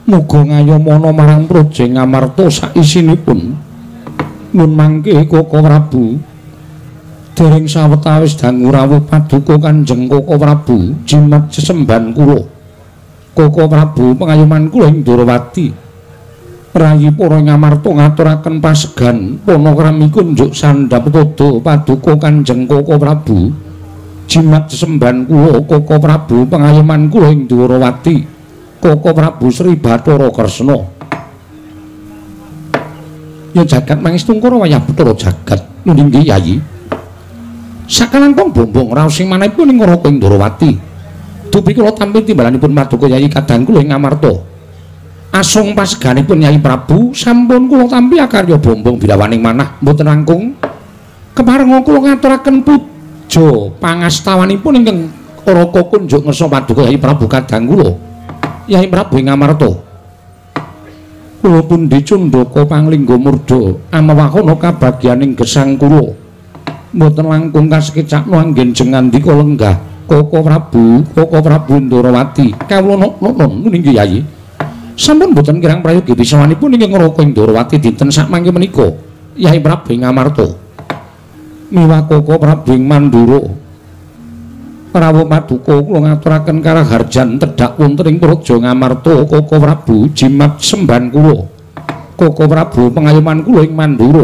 muga ngayomana marang Praja Ngamarta saisinipun. Nun mangke Koko Prabu dereng sawetawis dangu rawuh paduka Kanjeng Koko Prabu jimat sesemban kula. Koko Prabu pengayoman kula ing Durawati rayi para Ngamarta ngaturaken pasegan panakramiku njuk sandhap pada paduka Kanjeng Koko Prabu jimat sesemban kula. Koko Prabu pengayoman kula ing Durawati Koko Prabu Sri Bathara Kresna. Ya jagat mangestungkara wayah Bathara jagat nundinggih Yayi. Sakalangkung bombong raos sing manahipun ing Raka ing Durawati. Dupi kula tampi timbalanipun paduka Yayi kadang kula ing Ngamarta. Asung paseganipun Yayi Prabu sampun kula tampi akarya bombong bilawaning manah mboten langkung. Keparenga kula ngaturaken puja pangastawanipun ingkang Raka kunjuk ngersa paduka Yayi Prabu kadang kula. Yayi Prabu ing Ngamarta. Kula pundi Cundaka Panglingga Murda amawakana kabagyaning gesang kula. Mboten langkung kasekecakno anggen jengandika lenggah Koko Prabu Ndrawati. Kawula nuwun nggih Yayi. Sampun mboten kirang prayogi bisawanipun ing Raka ing Ndrawati dinten sakmangke menika. Yayi Prabu ing Ngamarta. Miwah Koko Prabu ing Mandura. Rawuh paduka kula ngaturaken karaharjan tedhak wonten ing Praja Ngamarta Koko Prabu jimat semban kula. Koko Prabu pengayoman kula ing Mandura.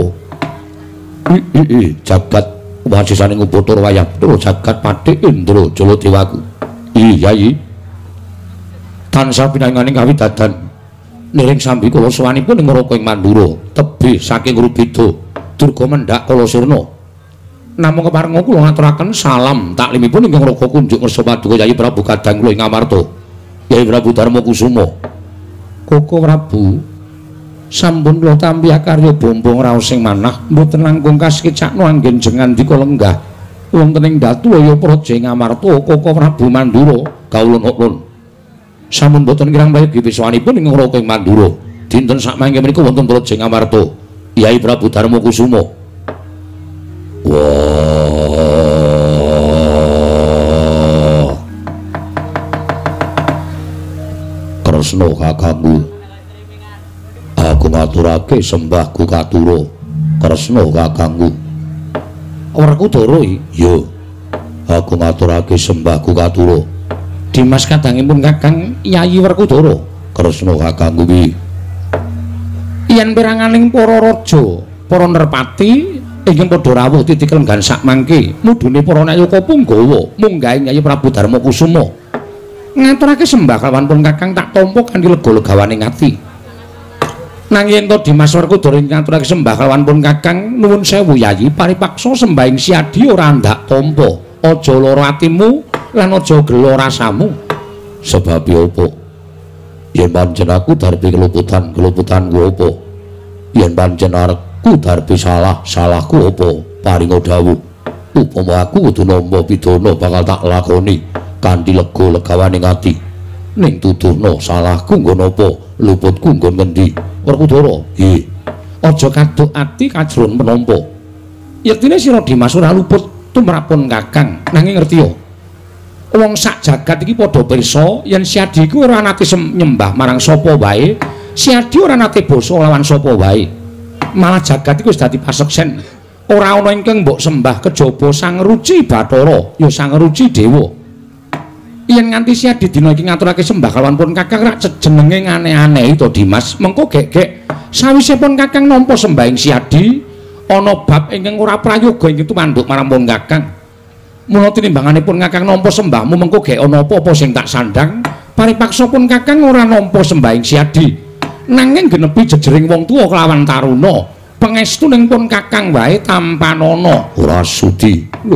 Jagat wasisaning Bathara wayah Bathara jagat Pathik Indra Jaladewaku. Yayi. Tansah pinanganing kawidadan niring sambi kula sawanipun ing Raka ing Mandura tebih saking Rubeda Durga Mendhak Kala Sirna. Namung keparenga kula ngaturaken salam taklimipun ingkang Raka kunjuk ngersa paduka Yayi Prabu kadang kula ing Ngamarta. Yayi Prabu Darma Kusuma. Koko Prabu sampun kula tampi akarya bombong raos sing manah mboten langkung kasekecakno anggen jengandika lenggah wonten ing Datulaya Praja Ngamarta Koko Prabu Mandura. Kawula nuwun. Sampun mboten kirang prayogi bisawanipun ing Raka ing Mandura dinten sakmangke menika wonten Praja Ngamarta. Yayi Prabu Darma Kusuma. Wah, Kresna kakangku, aku ngaturake sembahku katura. Kresna kakangku, Werkudara yo, aku ngaturake sembahku katura. Dimas kadangipun kakang Yayi Werkudara. Kresna kakangku pi. Yen piranganing para raja, para nerpati ingkang padha rawuh titik lenggan sakmangke mudune para nayaka Punggawa munggahing Yayi Prabu Darma Kusuma ngaturake sembah kalawan pun kakang tak tampa kanthi lega-legawaning ati. Nanging ento Dimas Werkudara ngaturake sembah kalawan pun kakang nuwun sewu Yayi paripaksa sembahing siadi ora ndak tampa. Aja lara atimu lan aja gelo rasamu. Sebab apa? Yen pancen aku darpi keluputanku apa? Yen pancen ku darpi salahku apa paringa dawuh upama aku kudu nampa pidana bakal tak lakoni kanthi lega-legawaning ati ning tuduhna salahku nggon apa luputku nggon ngendi. Werkudara aja kaduk ati kajron menampa yektine sira Dimas ora luput tumrapun kakang nanging ngerti yo wong sak jagat iki padha pirsa yen Siadi iku ora nate nyembah marang sapa wae. Siadi ora nate basa lawan sapa wae. Malah jagat iku wis dadi paseksen. Ora ana ingkang mbok sembah kejaba Sang Ruci Bathara, ya Sang Ruci Dewa. Yen nganti Siadi dina iki ngaturake sembah kalawan pun kakang rak jenenge aneh-aneh to Dimas. Mengko gek-gek sawise pun kakang nampa sembahing Siadi ana bab ingkang ora prayoga ing tumanduk marang pun kakang. Mula tinimbanganipun kakang nampa sembahmu mengko gek ana apa-apa sing tak sandhang, paripaksa pun kakang ora nampa sembahing Siadi. Nanging genepi jejering wong tuwa kelawan taruna pangestuning pun kakang wae tampanana ora sudi. Lho,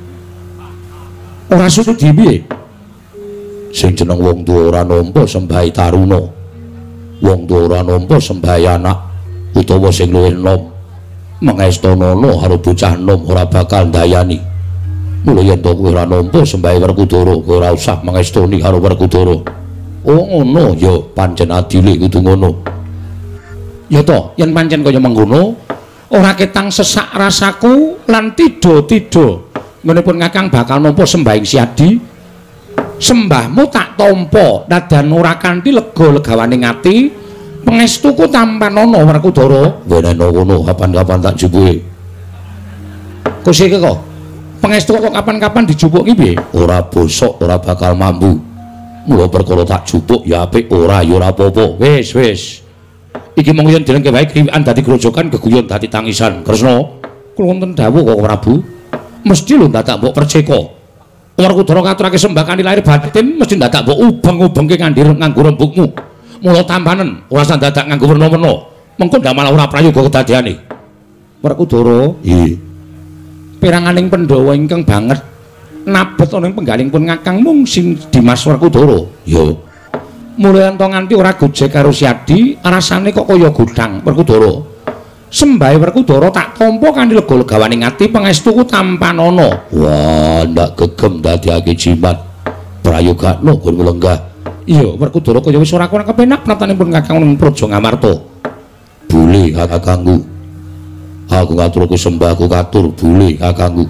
ora sudi piye? Sing jeneng wong tuwa ora nampa sembahi taruna, wong tuwa ora nampa sembahi anak utawa sing luwih enom mangestanana karo bocah enom ora bakal ndayani. Mula yen to kowe ora nampa sembahi Werkudara kowe ora usah mangestoni karo Werkudara. Oh ngono ya pancen adile kudu ngono. Ya to, yen pancen kaya mengkono, ora ketang sesak rasaku lan tida-tida ngenipun kakang bakal nampa sembahing Siadi. Sembahmu tak tampa dadan ora kanthi lega legawaning ati pangestuku tampanana Werkudara. Wenehna ngono kapan-kapan tak jupuke. Kusike kok pangestu kok kapan-kapan dijupuk ki piye? Ora bosok, ora bakal mambu. Mula perkara tak jupuk ya apik, ora ya ora apa-apa. Wis. Iki mung yen dilengke wae kriwikan dadi grojokan geguyon dadi tangisan. Kresna, kula wonten dawuh kok Prabu. Mesti lho dadak mbok perceka. Werkudara ngaturake sembah kanthi lahir batin mesti dadak mbok ubeng-ubengke nganggo rembugmu. Mula tampanen ora usah dadak nganggo werna-werna. Mengko ndak malah ora prayoga kedadeane. Werkudara, nggih. Piranganing Pandhawa ingkang banget nabet ana ing penggalingipun Kakang mung Sing Dimas Werkudara. Ya. Mulai ento nganti ora gojek karo Siadi, rasane kok kaya godhang Werkudara. Sembahe Werkudara tak tampa kanthi lega legawaning ati pangestuku tampanana. Wah, ndak gegem dadiake jimat. Prayogakno gun lenggah. Iya, Werkudara kaya wis ora kurang kepenak pratanipun Kakang ing Praja Ngamarta. Bule kakangku. Aku ngaturke sembahku katur bule kakangku.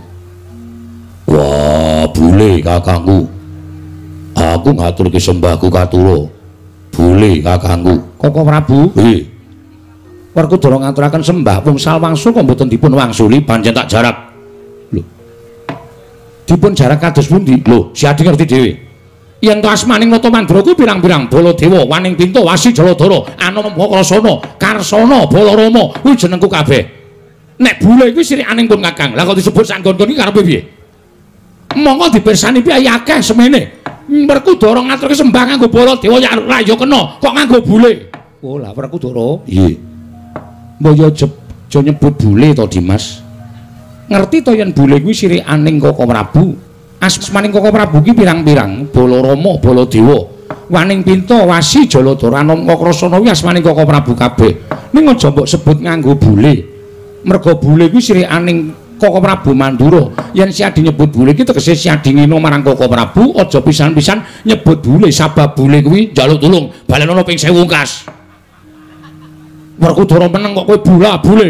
Wah, bule kakangku. Aku ngaturke sembahku katura bule kakangku. Koko Prabu. Nggih. Werkudara ngaturaken sembah wungsal wangsul kok mboten dipun wangsuli pancen tak jarak. Lho. Dipun jarak kados pundi? Lho, Siadi ngerti dhewe. Yen to asmaning Nata Mandra kuwi pirang-pirang Baladewa, Waning Pinto, Wasi Jaladara, Anama Krasana, Karsana, Balarama, kuwi jenengku kabeh. Nek bule kuwi sirikaning pun Kakang. Lah kok disebut sanggon-gon iki karepe piye? Monggo dipirsani piye akeh semene. Werkudara ngaturke sembah nganggo Baladewa ya ora ya kena, kok nganggo bule. Oh, lah Werkudara. Nggih. Mbok yo aja nyebut bule to, Dimas. Ngerti to yen bule kuwi sirikaning Koko Prabu. Asmaning Koko Prabu ki pirang-pirang, Balarama, Baladewa, Waning Pinto, Wasi Jaladara, Anama Krasana kuwi asmaning Koko Prabu kabeh. Ning aja mbok sebut nganggo bule. Merga bule kuwi sirikaning Koko Prabu Mandura. Yen Siadi nyebut bule ki tegese Siadi ngino marang Koko Prabu, aja pisan-pisan nyebut bule. Sabab bule kuwi njaluk tulung balen ana ping 1000 wungkas. Werkudara meneng kok kowe bule.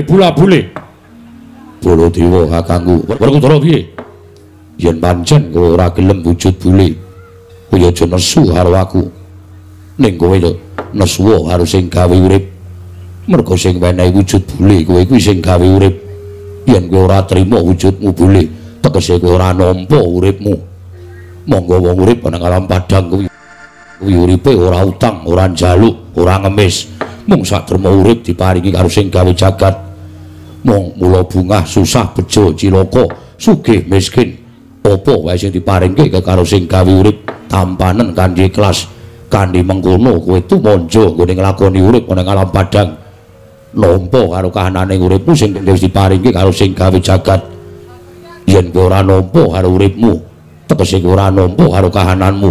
Baladewa kakangku. Werkudara piye? Yen pancen kowe ora gelem wujud bule, kowe aja nesu karo aku. Ning kowe lho nesu karo sing gawe urip. Merga sing wenehi wujud bule kowe kuwi sing gawe urip. Yen kowe ora trima wujudmu bule, tegese kowe ora nampa uripmu. Monggo wong urip ana alam padang kuwi uripe ora utang, ora njaluk, ora ngemis. Mung sak terma urip diparingi karo sing gawe jagat. Mung mula bungah susah bejo cilaka, sugih miskin. Apa wae sing diparingke karo sing gawe urip tampanen kanthi ikhlas. Kanthi mengkono kowe tumanja nggone nglakoni urip ana alam padang. Nampa karo kahananing uripmu sing wis diparingke karo sing gawe jagat. Yen kowe ora nampa karo uripmu, tegese kowe ora nampa karo kahananmu.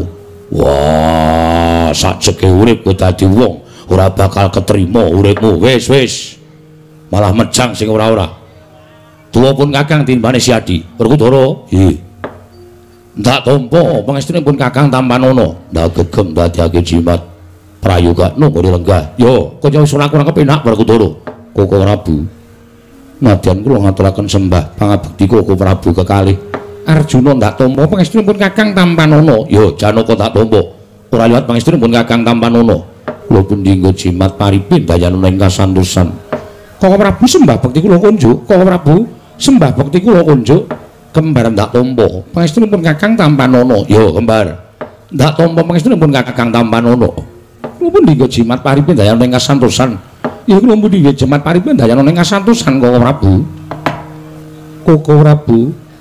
Wah, sajeke urip kowe dadi wong ora bakal ketrima uripmu. Wis. Malah mejang sing ora-ora. Tuwa pun Kakang timbane Siadi. Werkudara, nggih. Ndak tampa pangestunipun Kakang Tampanana. Ndak gegem dadiake jimat. Prayogakno ngene lenggah. Yo, kaya wis ora kurang kepenak Werkudara. Koko Prabu. Nadyan kula ngaturaken sembah pangabekti Koko Prabu kekalih. Arjuna ndak tampa pangestunipun Kakang Tampanana. Yo, Janaka tak tampa. Ora liwat pangestunipun Kakang Tampanana. Kula pun dinggo jimat paripin dayanana ing kasantosan. Koko Prabu sembah bekti kula kunjuk. Koko Prabu sembah bekti kula kunjuk. Kembar ndak tampa pangestunipun Kakang Tampanana. Yo, kembar. Ndak tampa pangestunipun Kakang Tampanana. Kula pun dinggo jimat paripin dayanana ing kasantosan. Ya kula pun dinggo jimat paripin dayanana ing kasantosan Koko Prabu. Koko Prabu.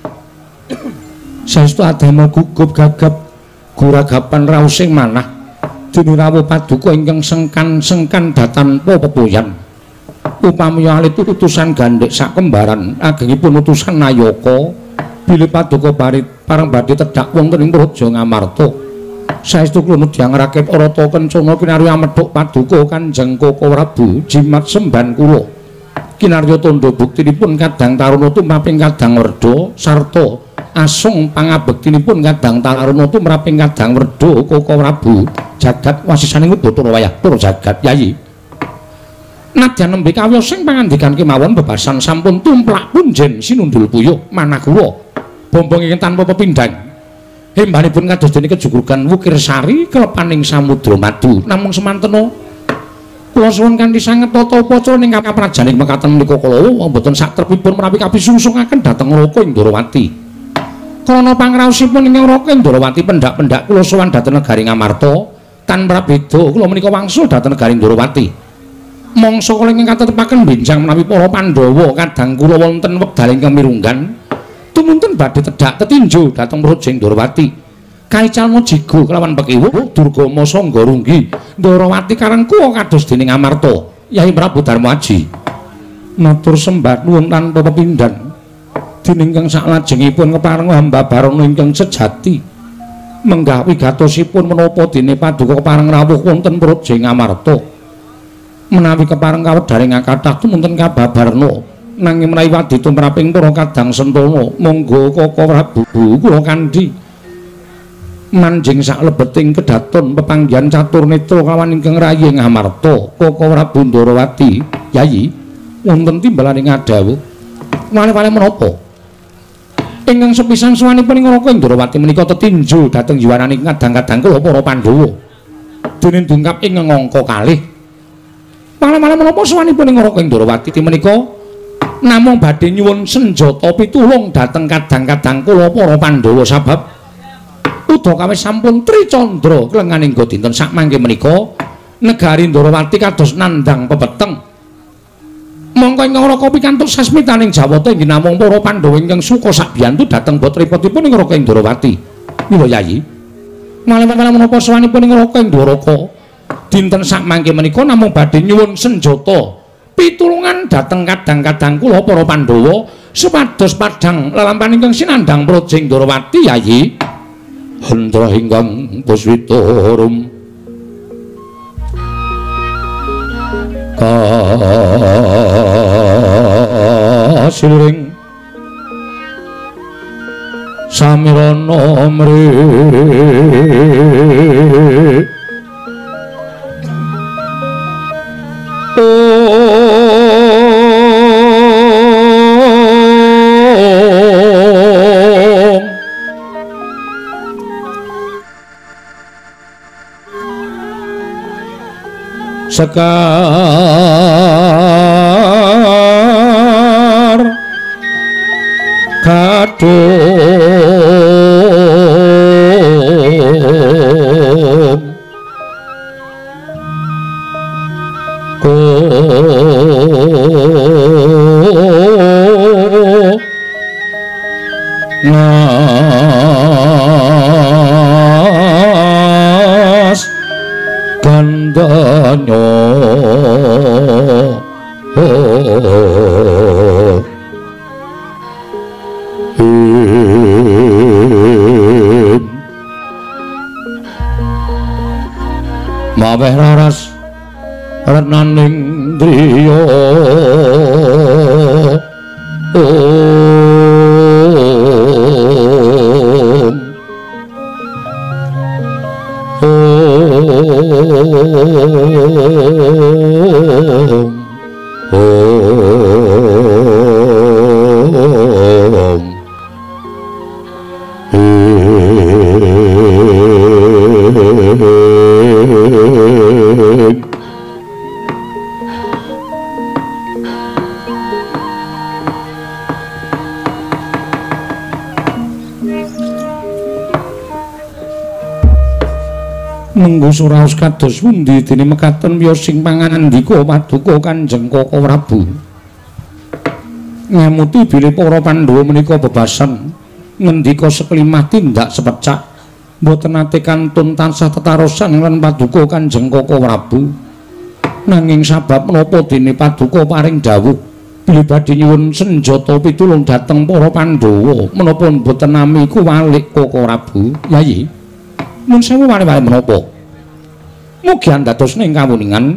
Saestu adama gugup gagap guragapan raosing manah. Dene rawuh paduka ingkang sengkan datanpa pepoyan. Upami alit utusan gandhek sak kembaran agengipun utusan Nayaka bilih paduka parang badhe tedhak wonten ing Praja Ngamarta. Saestu kula nedhang rakit Arata Kencana kinarya medhok paduka Kanjeng Koko Prabu jimat semban kula. Kinarya tandha buktinipun kadang taruna tumraping kadang werda sarta asung pangabektinipun kadang taruna tumraping kadang werda Koko Prabu. Jagat wasisaning Bathara wayah para jagat yayi. Nadyan nembe kawiyos sing pangandikan kemawon bebasan sampun tumplak punjen sinundul puyuh manah kula bombong ingkang tanpa pepindhang. Hembanipun kados dene kejugugan Wukir Sari kelepaning samudra madu. Namung semantena kula suwun kanthi sanget tata upacara ing kaprajaning mekaten menika kala mboten satrepipun menawi kapisungsungaken dhateng Raka Indrawati. Krana pangraosipun ing Raka Indrawati pendak-pendak kula sowan dhateng negari Ngamarta tanpa beda kula menika wangsul dhateng negari Indrawati. Mangsa kala ingkang katetepaken benjang menawi para Pandhawa kadang kula wonten wekdal ingkang mirunggan tumunten badhe tedhak tetinju dhateng Praja Indrawati. Kaicalna jigo kelawan pekiwuh Durgama sangga runggi Ndrawati karengku kados dening Amarta Yai Prabu Darma Aji matur sembah nuwun tanpa pepindhan dening ingkang saklajengipun kepareng hamba barana ingkang sejati menggah wigatosipun menapa dene paduka kepareng rawuh wonten Praja Amarta menawi kepareng kawedharing kathah tumunten kababarna nanging menawi wadi tumraping para kadang sentana monggo Kaka Prabu kula kandhi manjing saklebeting kedaton pepanggihan catur netra kawan ingkang rayi ing Amarta Kaka Prabu Ndrawati Yayi wonten timbalaning adawuh wale-wale menapa ingkang sepisan sawanipun ing Raka Indrawati menika tetinju dhateng yuwananing kadang-kadang kula para Pandhawa dene dungkap ing angka kalih wale-wale menapa sawanipun ing Raka Indrawati menika namung badhe nyuwun senjata pitulung dhateng kadang-kadang kula para Pandhawa sabab udakawis sampun tricandra kelenganing go dinten sakmangke menika negari Ndrawati kados nandhang pepeteng mongko ingkang Raka pikantuk sasmitaning Jawata inggih namung para Pandhawa ingkang suka sabiyantu dhateng botripotipun ing Raka Indrawati mila Yayi malih-malih menapa sawanipun ing Raka Indrawata dinten sakmangke menika namung badhe nyuwun senjata pitulungan dhateng kadang-kadang kula para Pandhawa supados padhang lelampahan ingkang sinandhang Praja Indrawati Yayi Hendra ingkang puswitarum kasiring samirana mri sekar kadung ngas gandanya maweh raras renaning driya suraos kados pundi dene mekaten miyosing pangandika paduka Kanjeng Kaka Prabu ngamuti bilih para Pandhawa menika bebasan ngendika seklimah tindak sepecak mboten nate kantun tansah tetarosan lan paduka Kanjeng Kaka Prabu nanging sabab menapa dene paduka paring dawuh bilih badhe nyuwun senjata pitulung dhateng para Pandhawa menapa mboten nami kuwalik Kaka Prabu Yayi mun sewu wali-wali menapa mugi andhatosna ing kawuningan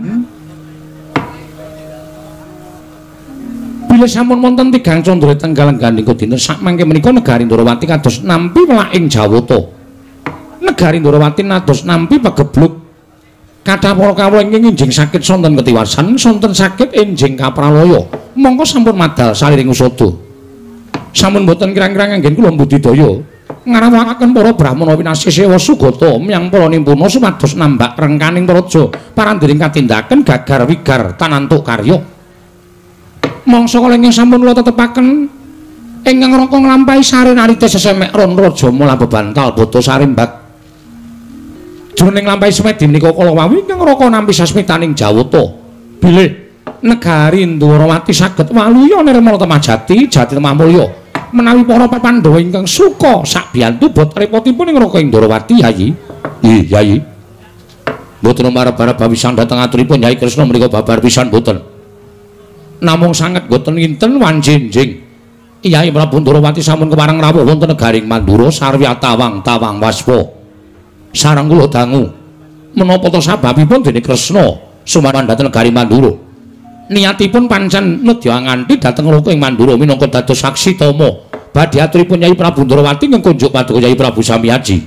bilih sampun wonten tigang candra tenggal gandhika dinten sakmangke menika negari Ndrawati kados nampi welaking Jawata negari Ndrawati nados nampi pagebluk kathah para kawula ingkang enjing sakit sonten ketiwasan sonten sakit enjing kapralaya mongko sampun madal saliring usada sampun boten kirang-kirang anggen kula budidaya ngarawakaken para brahmana winasih sewa sugata miyang para nimpuna supados nambak rengkaning praja parandiring katindaken gagar wigar tanantuk karya. Mangsa kala ingkang sampun kula tetepaken ingkang raka nglampahi sare narite sesemek ron raja mula bebantal boto sarimbat. Jroning nglampahi semedi menika kala wawi ingkang raka nampi sasmitaning Jawata bilih negari Ndwarawati saged waluya nirmala temajati jati temah mulya. Menawi para Pandhawa ingkang suka sak biyantu bot repotipun ing Raka Indrawati Yayi. Nggih, Yayi. Mboten marep-arep bawisan dhateng aturipun Yayi Kresna menika babar pisan mboten. Namung sanget boten kinten wanjinjing. Yayi Prabu Ndrawati sampun kepareng rawuh wonten negaring Mandura sarwi tawang waspa. Sareng kula dangu menapa to sababipun dene Kresna sumawan dhateng negari Mandura. Niatipun pancen nedya nganti dhateng Raka ing Mandura minangka dados saksi tama badhe aturipun Nyai Prabu Ndrawati ing kunjuk paduka Nyai Prabu Samyaji.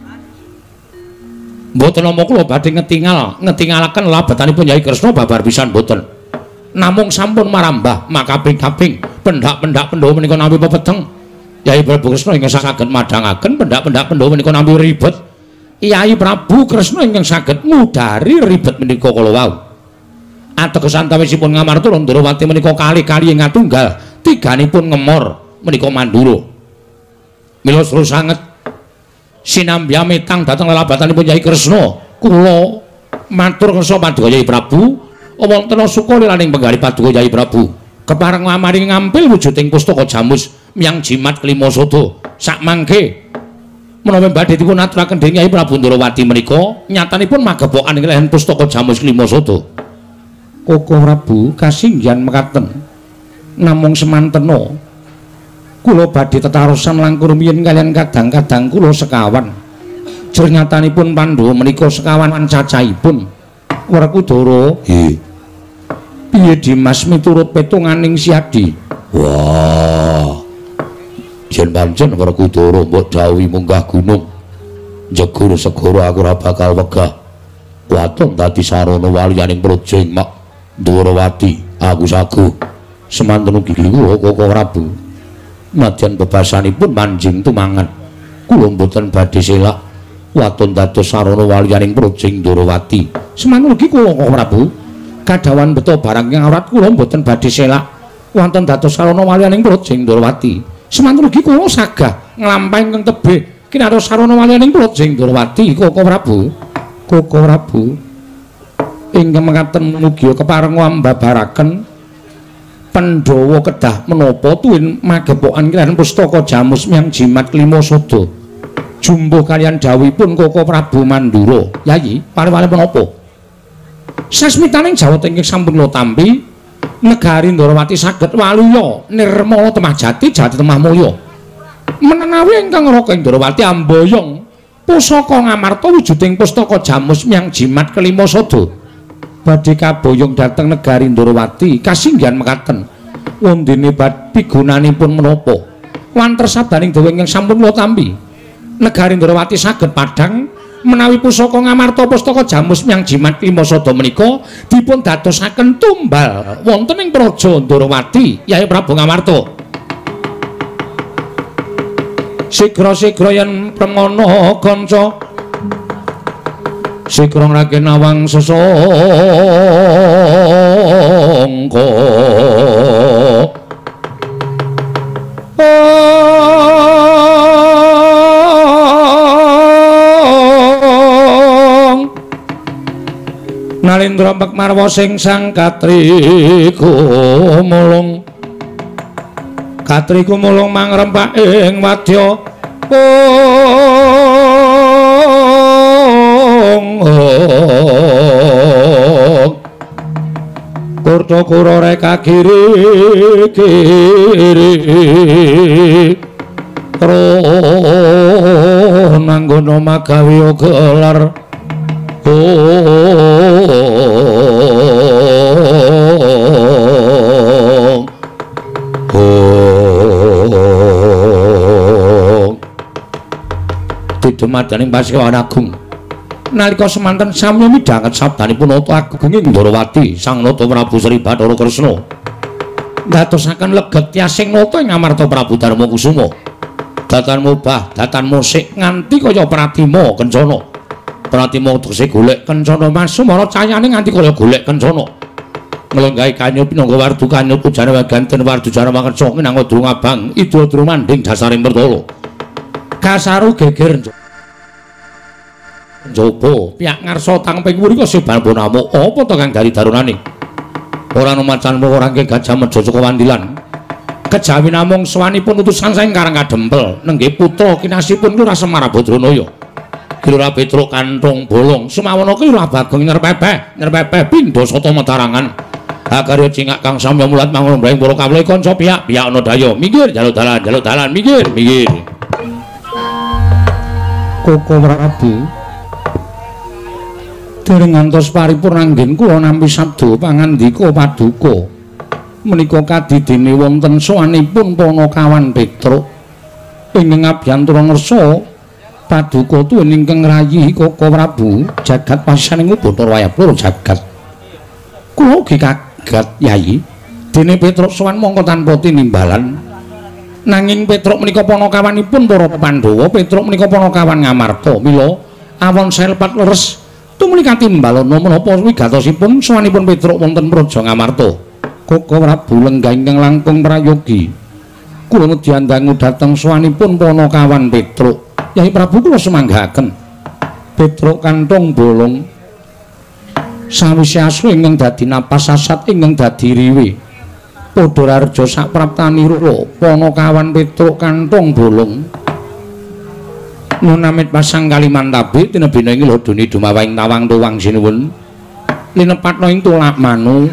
Mboten nama kula badhe ngetingalaken labetanipun Nyai Kresna babar pisan mboten. Namung sampun marambah makaping-kaping pendak-pendak Pandhawa menika nampi pepeteng. Nyai Prabu Kresna ingkang saged madhangaken pendak-pendak Pandhawa menika nampi ribet. Nyai Prabu Kresna ingkang saged ngudari ribet menika kala wau. Ateges antawisipun Ngamarta lan Ndrawati menika kali-kali ing ngatunggal tiganipun ngemor menika Mandura. Mila terus sanget sinambya metang dhateng lelabatanipun Nyai Kresna kula matur kersa paduka Nyai Prabu wonten suka lilaning penggali paduka Nyai Prabu kepareng ngamaring ngampil wujuding pustaka jamus miyang jimat kelima sada sakmangke menawi badhe dipun aturaken dening Nyai Prabu Ndrawati menika nyatanipun magepokan ing lehen pustaka jamus kelima sada. Koko Prabu kasinggihan mekaten namung semantena kula badhe tetarusan langkung rumiyin kaliyan kadang-kadang kula sekawan jernyatanipun Pandhawa menika sekawan cacahipun Werkudara piye Dimas miturut petunganing Siadi. Wah yen pancen Werkudara mbok dawuhi munggah gunung jegur segara aku ora bakal wegah waton dadi sarana waliyaning praja ing Ndrawati. Aku sagu semanten ugi kula Koko Prabu nadyan bebasanipun manjing tumangan kula mboten badhe selak waton dados sarana waliyaning praja ing Ndrawati. Semanten ugi kula Koko Prabu kadhawan beto barang ing awrat kula mboten badhe selak wonten dados sarana waliyaning praja ing Ndrawati. Semanten ugi kula sagah nglampahi ing tebih kinados sarana waliyaning praja ing Ndrawati. Koko Prabu ingkang mekaten mugi kepareng mbabaraken Pandhawa kedah menapa tuwin magepokan kaliyan pustaka jamus miyang jimat kelima sada jumbuh kaliyan dawuhipun Koko Prabu Mandura. Yayi pari-pari menapa sasmitaning Jawata ingkang sampun kula tampi negari Ndrawati saged waluya nirmala temajati jati temah mulya menawi ingkang Raka Ndrawati amboyong pusaka Ngamarta wujuding pustaka jamus miyang jimat kelima sada badhe kaboyong dhateng negari Ndrawati kasinggihan mekaten wondene pigunanipun menapa wanter sabdaning dawa ingkang sampun kula tampi negari Ndrawati saged padhang menawi pusaka Ngamarta pustaka jamus miyang jimat kelima sada menika dipun dadosaken tumbal wonten ing praja Ndrawati. Nyai Prabu Ngamarta sigra-sigra yen premana kanca sikrong raken awang sesangka Nalindra Pekmarwa sing sang Katri kumulung mangrempak ing wadya Kurta kura reka kiri nanggono magawi gelar Tidemadaning Pasewan Agung nalika semanten sami midhanget sabdanipun Nata Agung ing Ndrawati Sang Nata Prabu Sri Bathara Kresna ndadosaken leget tyasing nata ing Amarta Prabu Darma Kusuma datan mubah, datan musik nganti kaya Pratima Kencana. Pratima tegese golek Kencana Mas Sumara cayane nganti kaya golek Kencana. Nglenggahi kanyut pinangga wardu kanyut ujane waganten wardu jara makersa minangka durung abang idul durung manding dasaring Bertala. Kasaru geger njaba piyak ngarsa tang ping mriko seban ponamo apa to kang dari darunane. Ora numacan ora nggih Gajah Meja saka Wandilan. Kejawi namung sawanipun utusan saking Karang Kadempel nenggih putra kinasipun Lurah Semar Badranaya. Lurah Petruk Kanthong Bolong sumawana ki Lurah Bagong nyerpepeh pindha sata Matarangan. Akarya cingak kang samya mulat mangun mbrahing para kawula kanca piyak ana daya minggir jaluk dalan minggir. Koko Prabu dereng ngantos paripurna anggen kula nampi sabda pangandika paduka. Menika kadidene wonten sowanipun Panakawan Petruk ingkang abyantura ngersa paduka tuwin ingkang rayi Koko Prabu jagat pasaning Bathara Wayah jagat. Kula ugi kaget Yayi dene Petruk sowan mongko tanpa tinimbalan nanging Petruk menika panakawanipun para Pandhawa. Petruk menika panakawan Ngamarta mila awon selpat leres tumuli katimbalana menapa wigatosipun sowanipun Petruk wonten Praja Ngamarta. Koko Prabu lenggah ingkang langkung prayogi kula nedyan dangu dhateng sowanipun Panakawan Petruk. Yai Prabu kula semanggahaken Petruk Kanthong Bolong sawise asu ingkang dadi napas sasat ingkang dadi riwe padha rarja sapraptani rura Panakawan Petruk Kanthong Bolong nunamit pasang Kalimantabe tinebina ing lodoni dumawahing tawang tuwang sinuwun linepatna ing tulak manu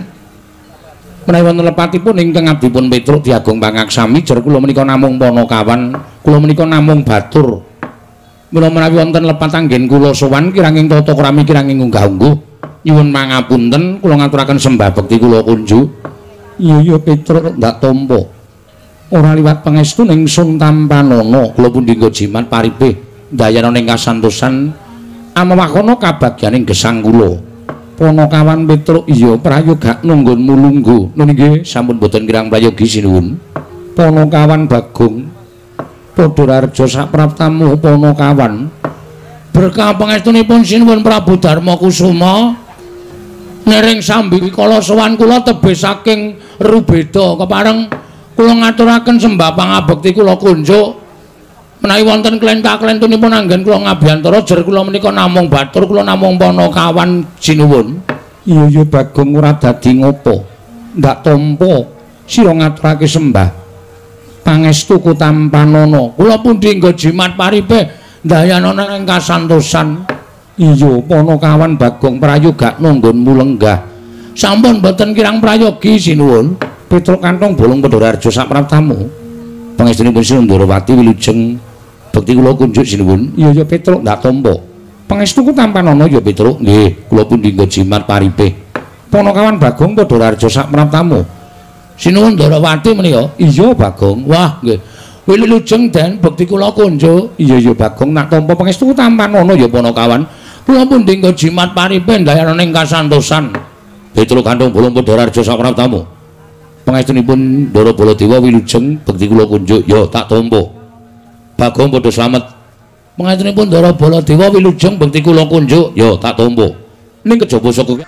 menawi wonten lepatipun ingkang abdipun Petruk diagung pangaksami jer kula menika namung Panakawan kula menika namung batur mula menawi wonten lepat anggen kula sowan kiranging tata krami kiranging unggah-ungguh nyuwun pangapunten kula ngaturaken sembah bekti kula kunjuk. Iya Petruk ndak tampa ora liwat pangestu ingsun tampanana kula pundi nggo jimat paribeh dayana ning kasantosan amawakono kabagyaning gesang kula. Panakawan Petruk iya prayoga nunggun mulunggu nggih sampun boten kirang prayogi sinuwun. Panakawan Bagong padha rarja sapraptamu Panakawan berkah pangestunipun sinuwun Prabu Darma Kusuma nering sambi kala sowan kula tebih saking Rubeda kepareng kula ngaturaken sembah pangabekti kula kunjuk menawi wonten klentah-klentunipun anggen kula ngabiyantara jer kula menika namung batur kula namung Panakawan sinuwun. Iya Bagong ora dadi ngopo ndak tampa sira ngaturake sembah pangestu kutampanana kula pundi nggo jimat paribeh dayana ing kasantosan. Iya Panakawan Bagong prayoga nunggun mulenggah sampun boten kirang prayogi sinuwun. Petruk Kanthong Bolong padha rarja sapraptamu pangestunipun Sindrawati wilujeng bekti kula kunjuk sinuwun. Iya Petruk ndak tampa pangestu kutampanana ya Petruk. Nggih kula pundi nggo jimat paribeh Panakawan Bagong padha rarja sapraptamu sinuwun Ndrawati menika. Iya Bagong. Wah nggih wilujeng den bekti kula kunjuk. Iya Bagong nak tampa pangestu kutampanana ya Panakawan kula pundi nggo jimat paribeh dayana ing kasantosan. Petruk Kanthong Bolong padha rarja sapraptamu pangestunipun Ndara Baladewa wilujeng bekti kula kunjuk. Ya tak tampa. Bagong padha slamet pangestunipun Ndara Baladewa wilujeng bekti kula kunjuk. Ya tak tampa. Ning kejaba saka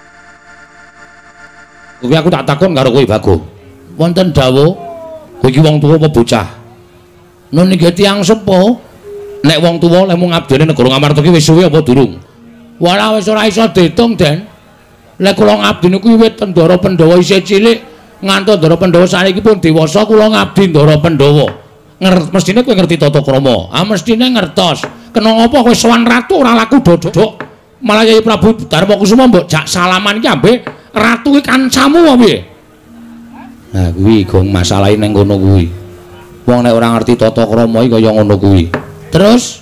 kuwi aku tak takon karo kowe Bagong. Wonten dawuh kowe iki wong tuwa apa bocah? Nun niki tiyang sepuh. Nek wong tuwa lek mung ngabdene negara Ngamarta ki wis suwe apa durung? Wala wis ora iso diitung, Den. Lek kula ngabdi niku wiwit Ndara Pandhawa isih cilik ngantos Ndara Pandhawa saiki pun dewasa kula ngabdi Ndara Pandhawa. Mestine kowe ngerti tata krama. Ah mestine ngertos. Kena ngapa kowe sowan ratu ora laku dodok. Malah Yai Prabu Darma Kusuma mbok jak salaman ki ambek ratu ki kancamu apa piye? Nah kuwi gong masalahe ning kono kuwi. Wong nek ora ngerti tata krama iki kaya ngono kuwi. Terus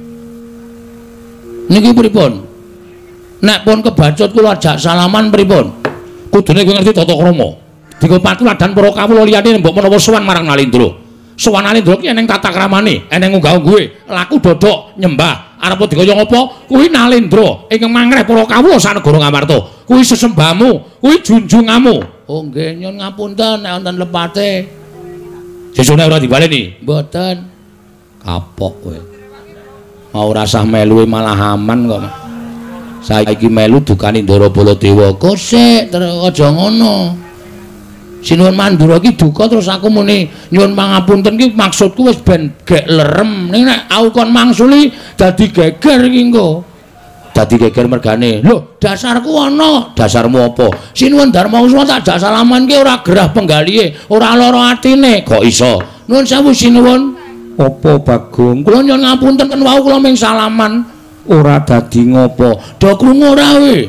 niki pripun? Nek pun kebacut kula ajak salaman pripun? Kudune kowe ngerti tata krama. Dika patuladan para kawula liyane mbok menawa sowan marang Nalindra. Sowan Nalindra ki eneng tata kramane, eneng unggah-ungguhe, laku dodok nyembah. Arep dikaya ngapa? Kuwi Nalindra ingkang mangreh para kawula sanegara Ngamarta. Kuwi sesembahmu, kuwi junjunganmu. Oh nggih nyun ngapunten nek wonten lepate. Sesune ora dibaleni. Mboten. Kapok kowe. Mau rasah melu malah aman kok. Saiki melu dukane Ndara Baladewa. Kok sik aja ngono. Sinuwun Mandura iki duka terus aku muni nyuwun pangapunten ki maksudku wis ben gek lerem. Ning nek aku kon mangsuli dadi geger iki engko. Dadi geger mergane. Lho, dasarku ana. Dasarmu apa? Sinuwun Darmakusuma tak jak salaman ki ora gerah penggalihe, ora lara atine. Kok iso? Nuwun sewu sinuwun. Apa Bagong? Kula nyuwun ngapunten kan wau kula ming salaman ora dadi ngopo. Do krungu ora we?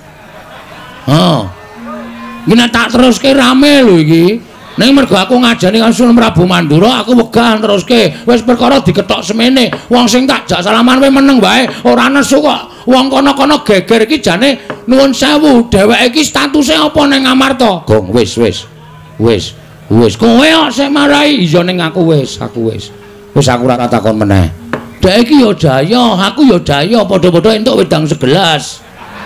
Gini tak teruske rame lho iki. Ning mergo aku ngajani karo Sunan Prabu Mandura, aku wegah teruske. Wis perkara diketok semene. Wong sing tak jak salaman kowe meneng wae, ora nesu kok. Wong kono-kono geger iki jane nuwun sewu, dheweke iki statuse apa ning Ngamarta? Gong wis. Wis kowe kok sing marai. Iya ning aku wis. Wis aku ora takon meneh. Dek iki ya daya, aku ya daya, padha-padha entuk wedang segelas.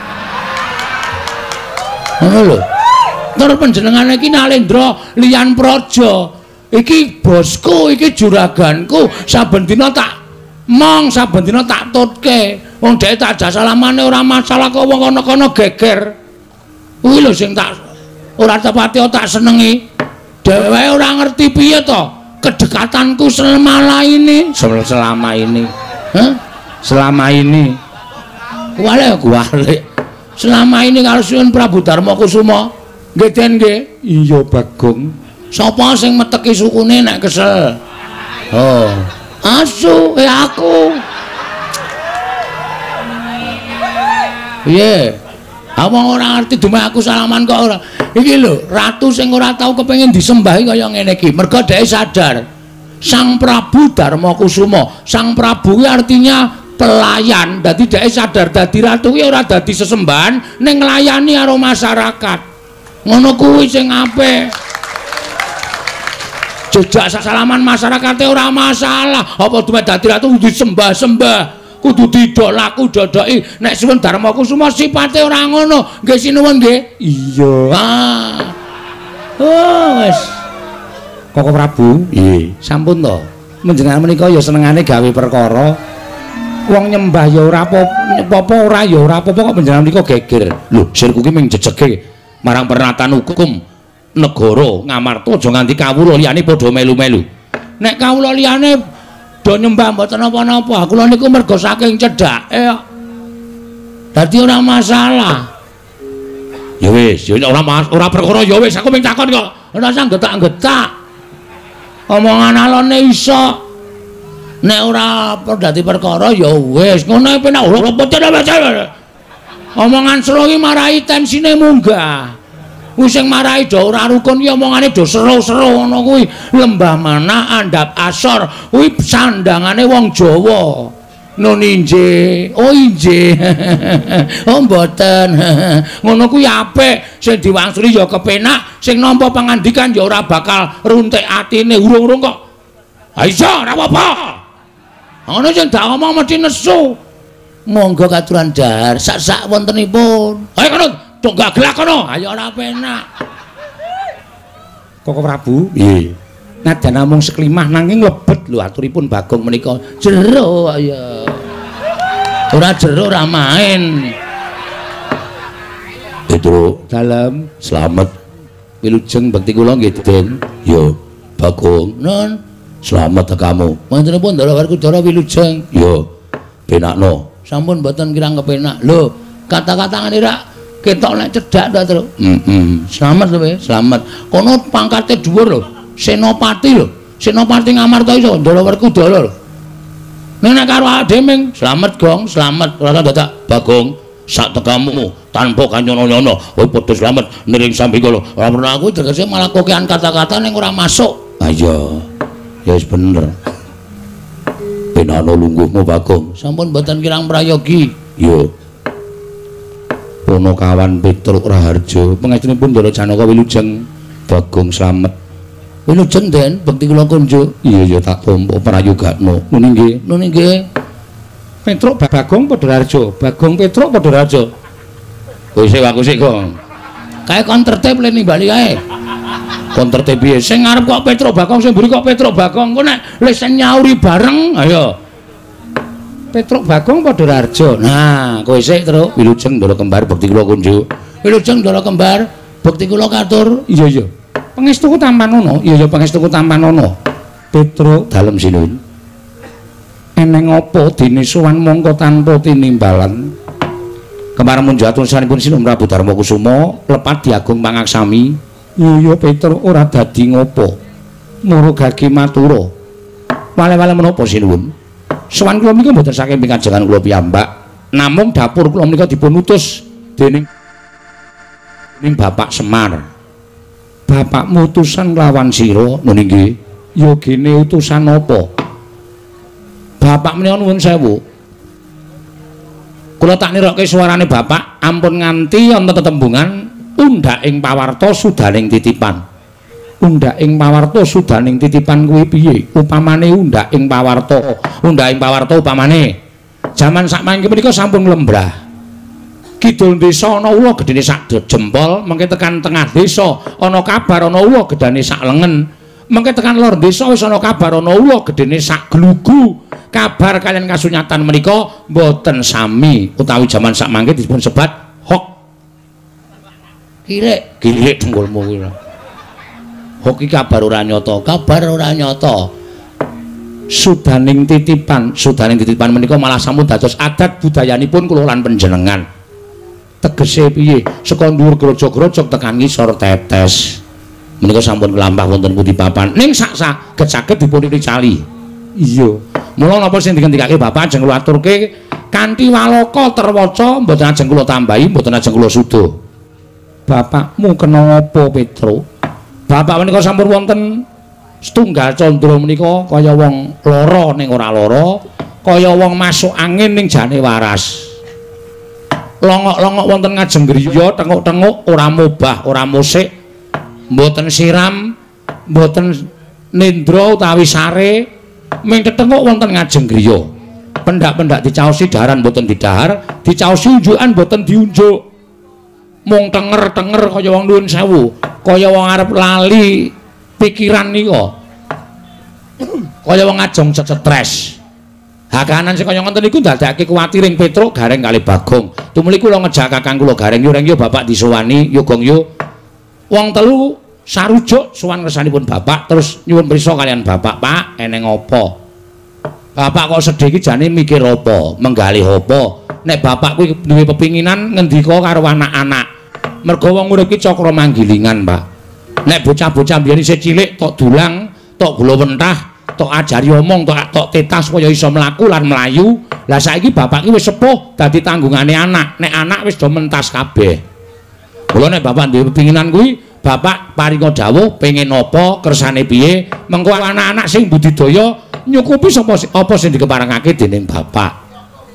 Ngono lho. Terus panjenengane iki Nalendra Liyan Praja. Iki bosku, iki juraganku. Saben dina tak saben dina tak tutke. Wong dhek tak jak salamane ora masalah kok wong kono-kono geger. Kuwi lho sing tak ora tepati tak senengi. Dheweke ora ngerti piye to kedekatanku selama ini. Selama ini. Kuwale. Selama ini karo Sunan Prabu Darmakusuma. Nggih Den nggih. Iya Bagong. Sapa sing meteki sukune nek kesel? Oh, asu aku. Piye? Apa ora ngerti dume aku salaman kok ora. Iki lho, ratu sing ora tau kepengin disembahi kaya ngene iki. Mergo dhek sadar Sang Prabu Darmakusuma. Sang Prabu kuwi artinya pelayan. Dadi dhek sadar dadi ratu kuwi ora dadi sesembahan ning nglayani karo masyarakat. Ngono kuwi sing apik. Jejak salaman masyarakate ora masalah. Apa dume dadi ratu kudu disembah-sembah, kudu didolaku dodoki. Nek Sunan Darmakusuma sipate ora ngono. Nggih sinuwun nggih. Iya. Wis. Koko Prabu? Nggih. Sampun to. Menjenengan menika ya senengane gawe perkara. Wong nyembah ya ora apa-apa, ora ya ora apa-apa kok panjenengan menika geger. Lho, sirku ki ming jejege marang pernatan hukum negara Ngamarta aja nganti kawula liyane padha melu-melu. Nek kawula liyane do nyembah mboten napa-napa, kula niku mergo saking cedhake kok. Dadi ora masalah. Ya wis, ya ora perkara ya wis, aku ming takon kok. Ora usah getak-getak. Omongan alone iso. Nek ora dadi perkara ya wis, ngono penak ora apa-apa. Omongan sero iki marai tensine munggah. Kuwi sing marai do ora rukun ki omongane do seru-seru ngono kuwi. Lembah Mana andhap asor kuwi sandangane wong Jawa. Nun injih. Oh injih. Oh mboten. Ngono kuwi apik. Sing diwangsuli ya kepenak, sing nampa pangandikan ya ora bakal runtik atine urung-urung kok. Ha iso ora apa-apa. Ngono sing dak omong mesti nesu. Monggo katuran dahar sak-sak wontenipun. Ayo kono, tok gaglak kono. Ayo ora penak. Koko Prabu? Nggih. Najan namung seklimah nanging lebet lho aturipun Bagong menika. Jero ayo. Ora jero ora main. Itu dalam selamat wilujeng bekti kula nggih Den. Yo Bagong. Nun selamat kamu. Wontenipun Ndara Werkudara wilujeng. Yo penakno. Sampun mboten kirang kepenak. Lho, kata-katane rak ketok nek cedhak ta, Tru. Selamat lho, selamat. Kono pangkate dhuwur lho. Senopati lho. Senopati Ngamarta iso Ndara Werkudara lho. Ning nek karo awake dhewe selamat Gong, selamat. Ora dadak Bagong sak tekamu tanpa kanyono-nyono. Kowe padha selamat niring samping kula. Ora pernah aku tegese malah kokean kata-kata ning ora masuk. Ah iya. Ya wis bener. Penano lungguhmu Bagong. Sampun mboten kirang prayogi. Yo. Punakawan Petruk Raharja, pengajengipun Ndara Janaka wilujeng Bagong slamet. Wilujeng Den, bekti kula kunjuk. Iya ya tak tampa prayogakno. Nuni nggih. Petruk Bagong padha Raharja, Bagong Petruk padha Raharja. Kowe sik aku sik, Gong. Kae kon tertib le nimbali kae. Konterte piye? Sing ngarep kok Petro Bagong, sing mburi kok Petro Bagong. Kok nek lesen nyauri bareng, ayo. Petro Bagong padha Rarjo. Nah, kowe sik, Truk. Wilujeng Ndara Kembar bekti kula kunjuk. Wilujeng Ndara Kembar bekti kula katur. Iya, iya. Pangestuku Tampanono. Iya, iya, pangestuku Tampanono. Petro dalem sinuwun. Eneng apa dene sowan mongko tanpa tinimbalan. Kembar munjat tulisanipun Sinuwun Prabu Darma Kusuma lepat diagung pangaksami. Iya Petro ora dadi ngopo. Murugagi matura. Wale-wale menapa sinuwun? Sowan kula menika mboten saking pikajengan kula piyambak, namung dapur kula menika dipun utus dening Bapak Semar. Bapak mutusan lawan sira lho nggih. Ya gene utusan apa? Bapak menika nuwun sewu. Kula tak nirokke suarane Bapak ampun nganti wonten tetembungan undak ing pawarta sudaning titipan. Undak ing pawarta sudaning titipan kuwi piye? Upamane undak ing pawarta. Undak ing pawarta upamane jaman sakmangke menika sampun lembrah. Kidul desa ana ula gedene sak jempol, mengke tekan tengah desa ana kabar ana ula gedane sak lengen. Mengke tekan lor desa wis ana kabar ana ula gedene sak glugu. Kabar kalian kasunyatan menika mboten sami utawi jaman sakmangke dipun sebat hok. Kirik dengkulmu kuwi. Hok iki kabar ora nyata, kabar ora nyata. Sudaning titipan menika malah sampun dados adat budayanipun kula lan panjenengan. Tegese piye? Saka dhuwur grojok-grojok tekan ngisor tetes. Menika sampun kelampah wonten pundi papan. Ning sak saged dipun ricali. Iya. Mula napa sing digendikake Bapak ajeng kula aturke kanthi waloka terwaca mboten ajeng kula tambahi, mboten ajeng kula sudo. Bapakmu kena apa, Petro? Bapak menika sampun wonten setunggal candra menika kaya wong lara ning ora lara, kaya wong masuk angin ning jane waras. Longok-longok wonten ngajeng griya, tenguk-tenguk ora mubah, ora musik, mboten siram, mboten nindra utawi sare, ming tetenguk wonten ngajeng griya. Pendak-pendak dicaosi daharan mboten didahar, dicaosi unjukan mboten diunjuk. Mung tenger-tenger kaya wong nuwun sewu, kaya wong arep lali pikiran nika. Kaya wong ajong stres. Hakanan sing kaya ngoten niku ndadekake kuwatiring Petro gareng kalih Bagong. Tumuli kula ngejak kakang kula gareng yo reng yo Bapak disowani yo Gong yo. Wong telu sarujuk sowan kersanipun Bapak terus nyuwun prisa kalian Bapak, Pak, eneng apa? Bapak kok sedih iki jane mikir apa? Menggalih apa? Nek Bapak kuwi duwe pepinginan ngendika karo anak-anak. Mergo wong urip ki cakra manggilingan, Pak. Nek bocah-bocah biyen isih cilik tok dulang, tok gula wentah, tok ajari omong, tok tetas kaya iso mlaku lan mlayu. Lah saiki bapak iki wis sepuh dadi tanggungane anak. Nek anak wis do mentas kabeh. Mula nek bapak duwe pepinginan kuwi, bapak paringa dawuh pengen apa, kersane piye, mengko anak-anak sing budidaya nyukupi apa sing dikeparengake dening bapak.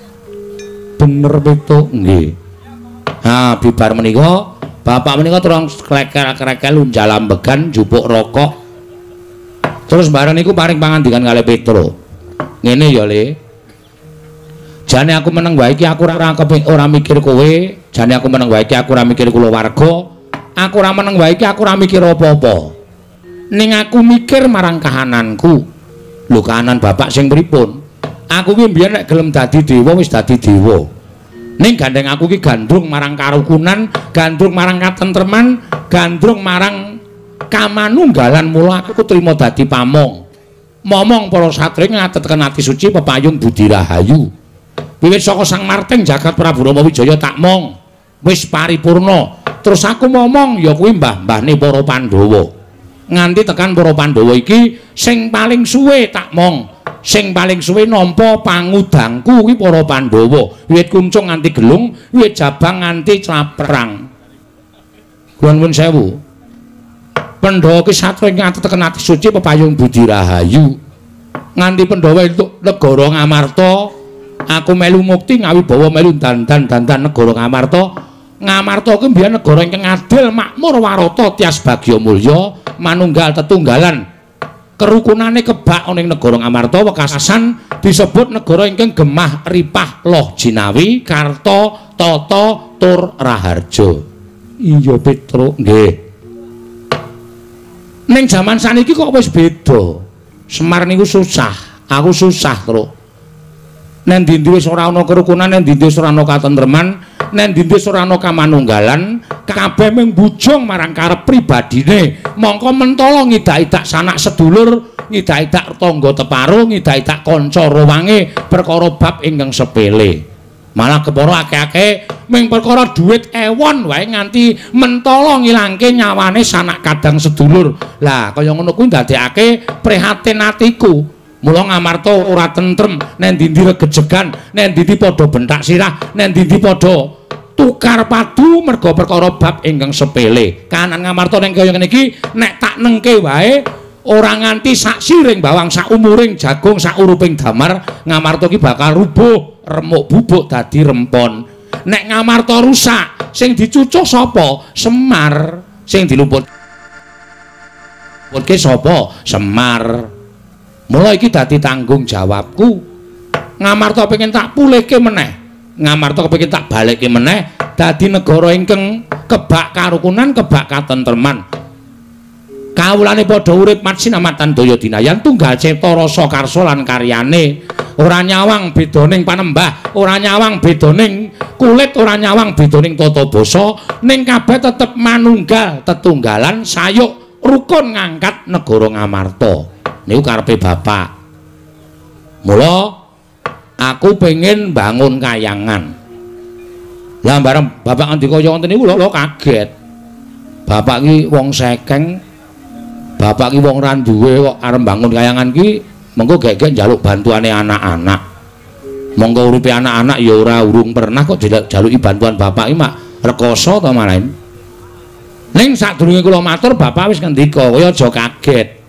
Bener beto nggih. Ha, bibar menika bapak menika terus klekel-klekel lunjalambegan jupuk rokok. Terus bareng niku paring pangandikan kalih Petro. Ngene ya, Le. Jane aku meneng wae iki aku ora mikir kowe, jane aku meneng wae iki aku ora mikir kulawarga. Aku ora meneng wae iki aku ora mikir apa-apa. Ning aku mikir marang kahananku. Lho kahanan bapak sing pripun? Aku ki mbiyen nek gelem dadi dewa wis dadi dewa. Ning gandeng aku ki gandrung marang karukunan, gandrung marang katentreman, gandrung marang kamanunggalan, mula aku trima dadi pamong. Momong para satri ngatetken ati suci pepayung budi rahayu. Wiwit saka Sang Marting jagat Prabu Rama Wijaya tak mong wis paripurna. Terus aku momong ya kuwi mbah-mbahne para Pandhawa. Nganti tekan para Pandhawa iki sing paling suwe tak mong. Sing paling suwe nampa pangudangku kuwi para Pandhawa. Wiwit kuncung nganti gelung, wiwit jabang nganti claprang. Nuwun sewu. Pandhawa ki satri ngatetken ati suci pepayung budi rahayu. Nganti Pandhawa entuk negara Ngamarta, aku melu mukti ngawibawa melu dandan negara Ngamarta. Ngamarta kuwi mbiyen negara ingkang adil, makmur, warata, tias bagya mulya, manunggal tetunggalan. Kerukunane kebak ana ing negara Ngamarta wekasan disebut negara ingkang gemah ripah loh jinawi karta tata tur raharja. Iya Petro nggih. Ning jaman saniki kok wis beda. Semar niku susah, aku susah terus. Nen ndi wis ora ana kerukunan, nen ndi wis ora ana katentreman, nen ndi wis ora ana kamanunggalan, kabeh mung bujung marang karep pribadine. Mongko mentala ngidak-idak sanak sedulur, ngidak-idak tangga teparo, ngidak-idak kanca rowange perkara bab ingkang sepele. Malah kepara akeh-akeh ming perkara dhuwit ewon wae nganti mentala ngilangke nyawane sanak kadang sedulur. Lah kaya ngono kuwi ndadekake prihatin atiku. Mula ngamarta ora tentrem, nek ndi-ndi regejegan, nek ndi-ndi padha bentak sirah, nek ndi-ndi padha tukar padu merga perkara bab ingkang sepele. Kahanan ngamarta ning kaya ngene iki nek tak nengke wae ora nganti sak siring bawang, sak umuring jagung, sak uruping damar, ngamarta iki bakal rubuh, remuk bubuk dadi rempon. Nek ngamarta rusak, sing dicucuk sapa? Semar. Sing dilumputke sapa? Semar. Mula iki dadi tanggung jawabku. Ngamarta pengen tak pulihke meneh, ngamarta kepengin tak balikke meneh dadi negara ingkang kebak karukunan, kebak katentreman. Kawulane padha urip matsinamatan daya dinayan tunggal cipta rasa karsa lan karyane. Ora nyawang bedaning panembah, ora nyawang bedaning kulit, ora nyawang bedaning tata basa, ning kabeh tetep manunggal, tetunggalan, sayuk rukun ngangkat negara Ngamarta. Niku karepe bapak. Mula aku pengen bangun kayangan. Lah bareng bapak ngendika kaya ngoten niku lho kaget. Bapak ki wong sekeng, bapak ki wong ra duwe kok arep bangun kayangan ki mengko gek-gek njaluk bantuane anak-anak. Monggo uripe anak-anak ya ora urung pernah kok njaluki bantuan bapak ki mak rekoso to malahan. Ning sadurunge kula matur bapak wis ngendika kaya aja kaget.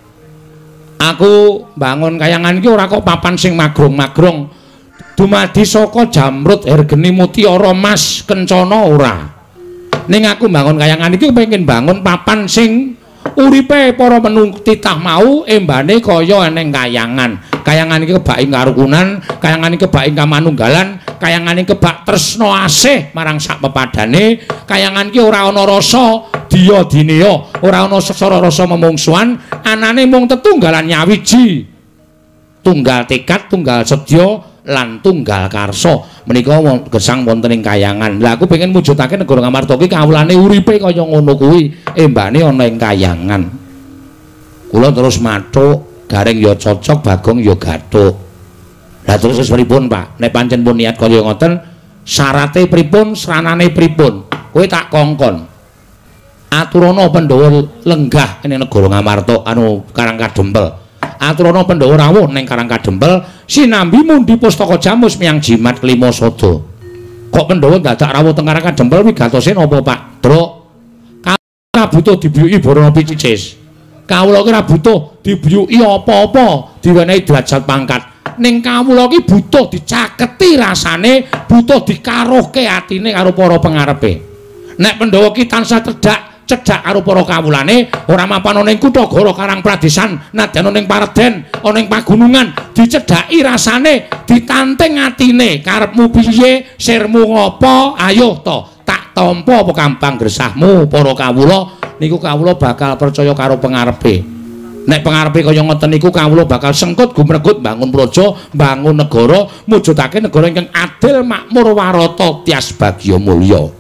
Aku bangun kayangan iki ora kok papan sing magrong-magrong. Dumadi saka jamrut hergeni mutiara mas kencana ora. Ning aku bangun kayangan iki pengen bangun papan sing uripe para menung titah mau embane kaya eneng kayangan. Kayangan iki kebak ing karukunan, kayangan iki kebak ing kamanunggalan, kayangan iki kebak tresna asih marang sak pepadane, kayangan iki ora ana rasa diya dinea, ora ana sesara rasa memungsuhan, anane mung tetunggalan nyawiji. Tunggal tekad, tunggal sedya lan tunggal karsa. Menika gesang wonten ing kayangan. Lah aku pengen mujudake negara Ngamarta iki kawulane uripe kaya ngono kuwi, embane ana ing kayangan. Kula terus mathuk, Gareng ya cocok, Bagong ya gathuk. Lah terus pripun, Pak? Nek pancen pun niat kaya ngoten, syarate pripun, sranane pripun? Kowe tak kongkon. Aturana Pandhawa lenggah ning negara Ngamarta anu Karangkadempel. Aturana Pandhawa rawuh ning Karangkadempel, sinambi mundi pustaka jamus miyang jimat kelima sada. Kok Pandhawa dadak rawuh teng Karangkadempel kuwi gatose napa, Pak? Druk. Kawula butuh dibiyuki Barana Picicis. Kawula ki ora butuh dibiyuki apa-apa, diwenehi derajat pangkat. Ning kawula ki butuh dicaketi rasane, butuh dikaruhke atine karo para pengarepe. Nek Pandhawa ki tansah cedhak karo para kawulane, ora mapan ana ing kutha Goro Karang Pradesan, nadyan ana ing Pareden, ana ing pagunungan, dicedhaki rasane, ditanting atine, karepmu piye, sirmu ngopo, ayo to, tak tampa apa kampang gresahmu para kawula, niku kawula bakal percaya karo pengarepe. Nek pengarepe kaya ngoten niku kawula bakal sengkut gumregut bangun praja, bangun negara, mujudake negara ingkang adil, makmur, warata, tias bagya mulya.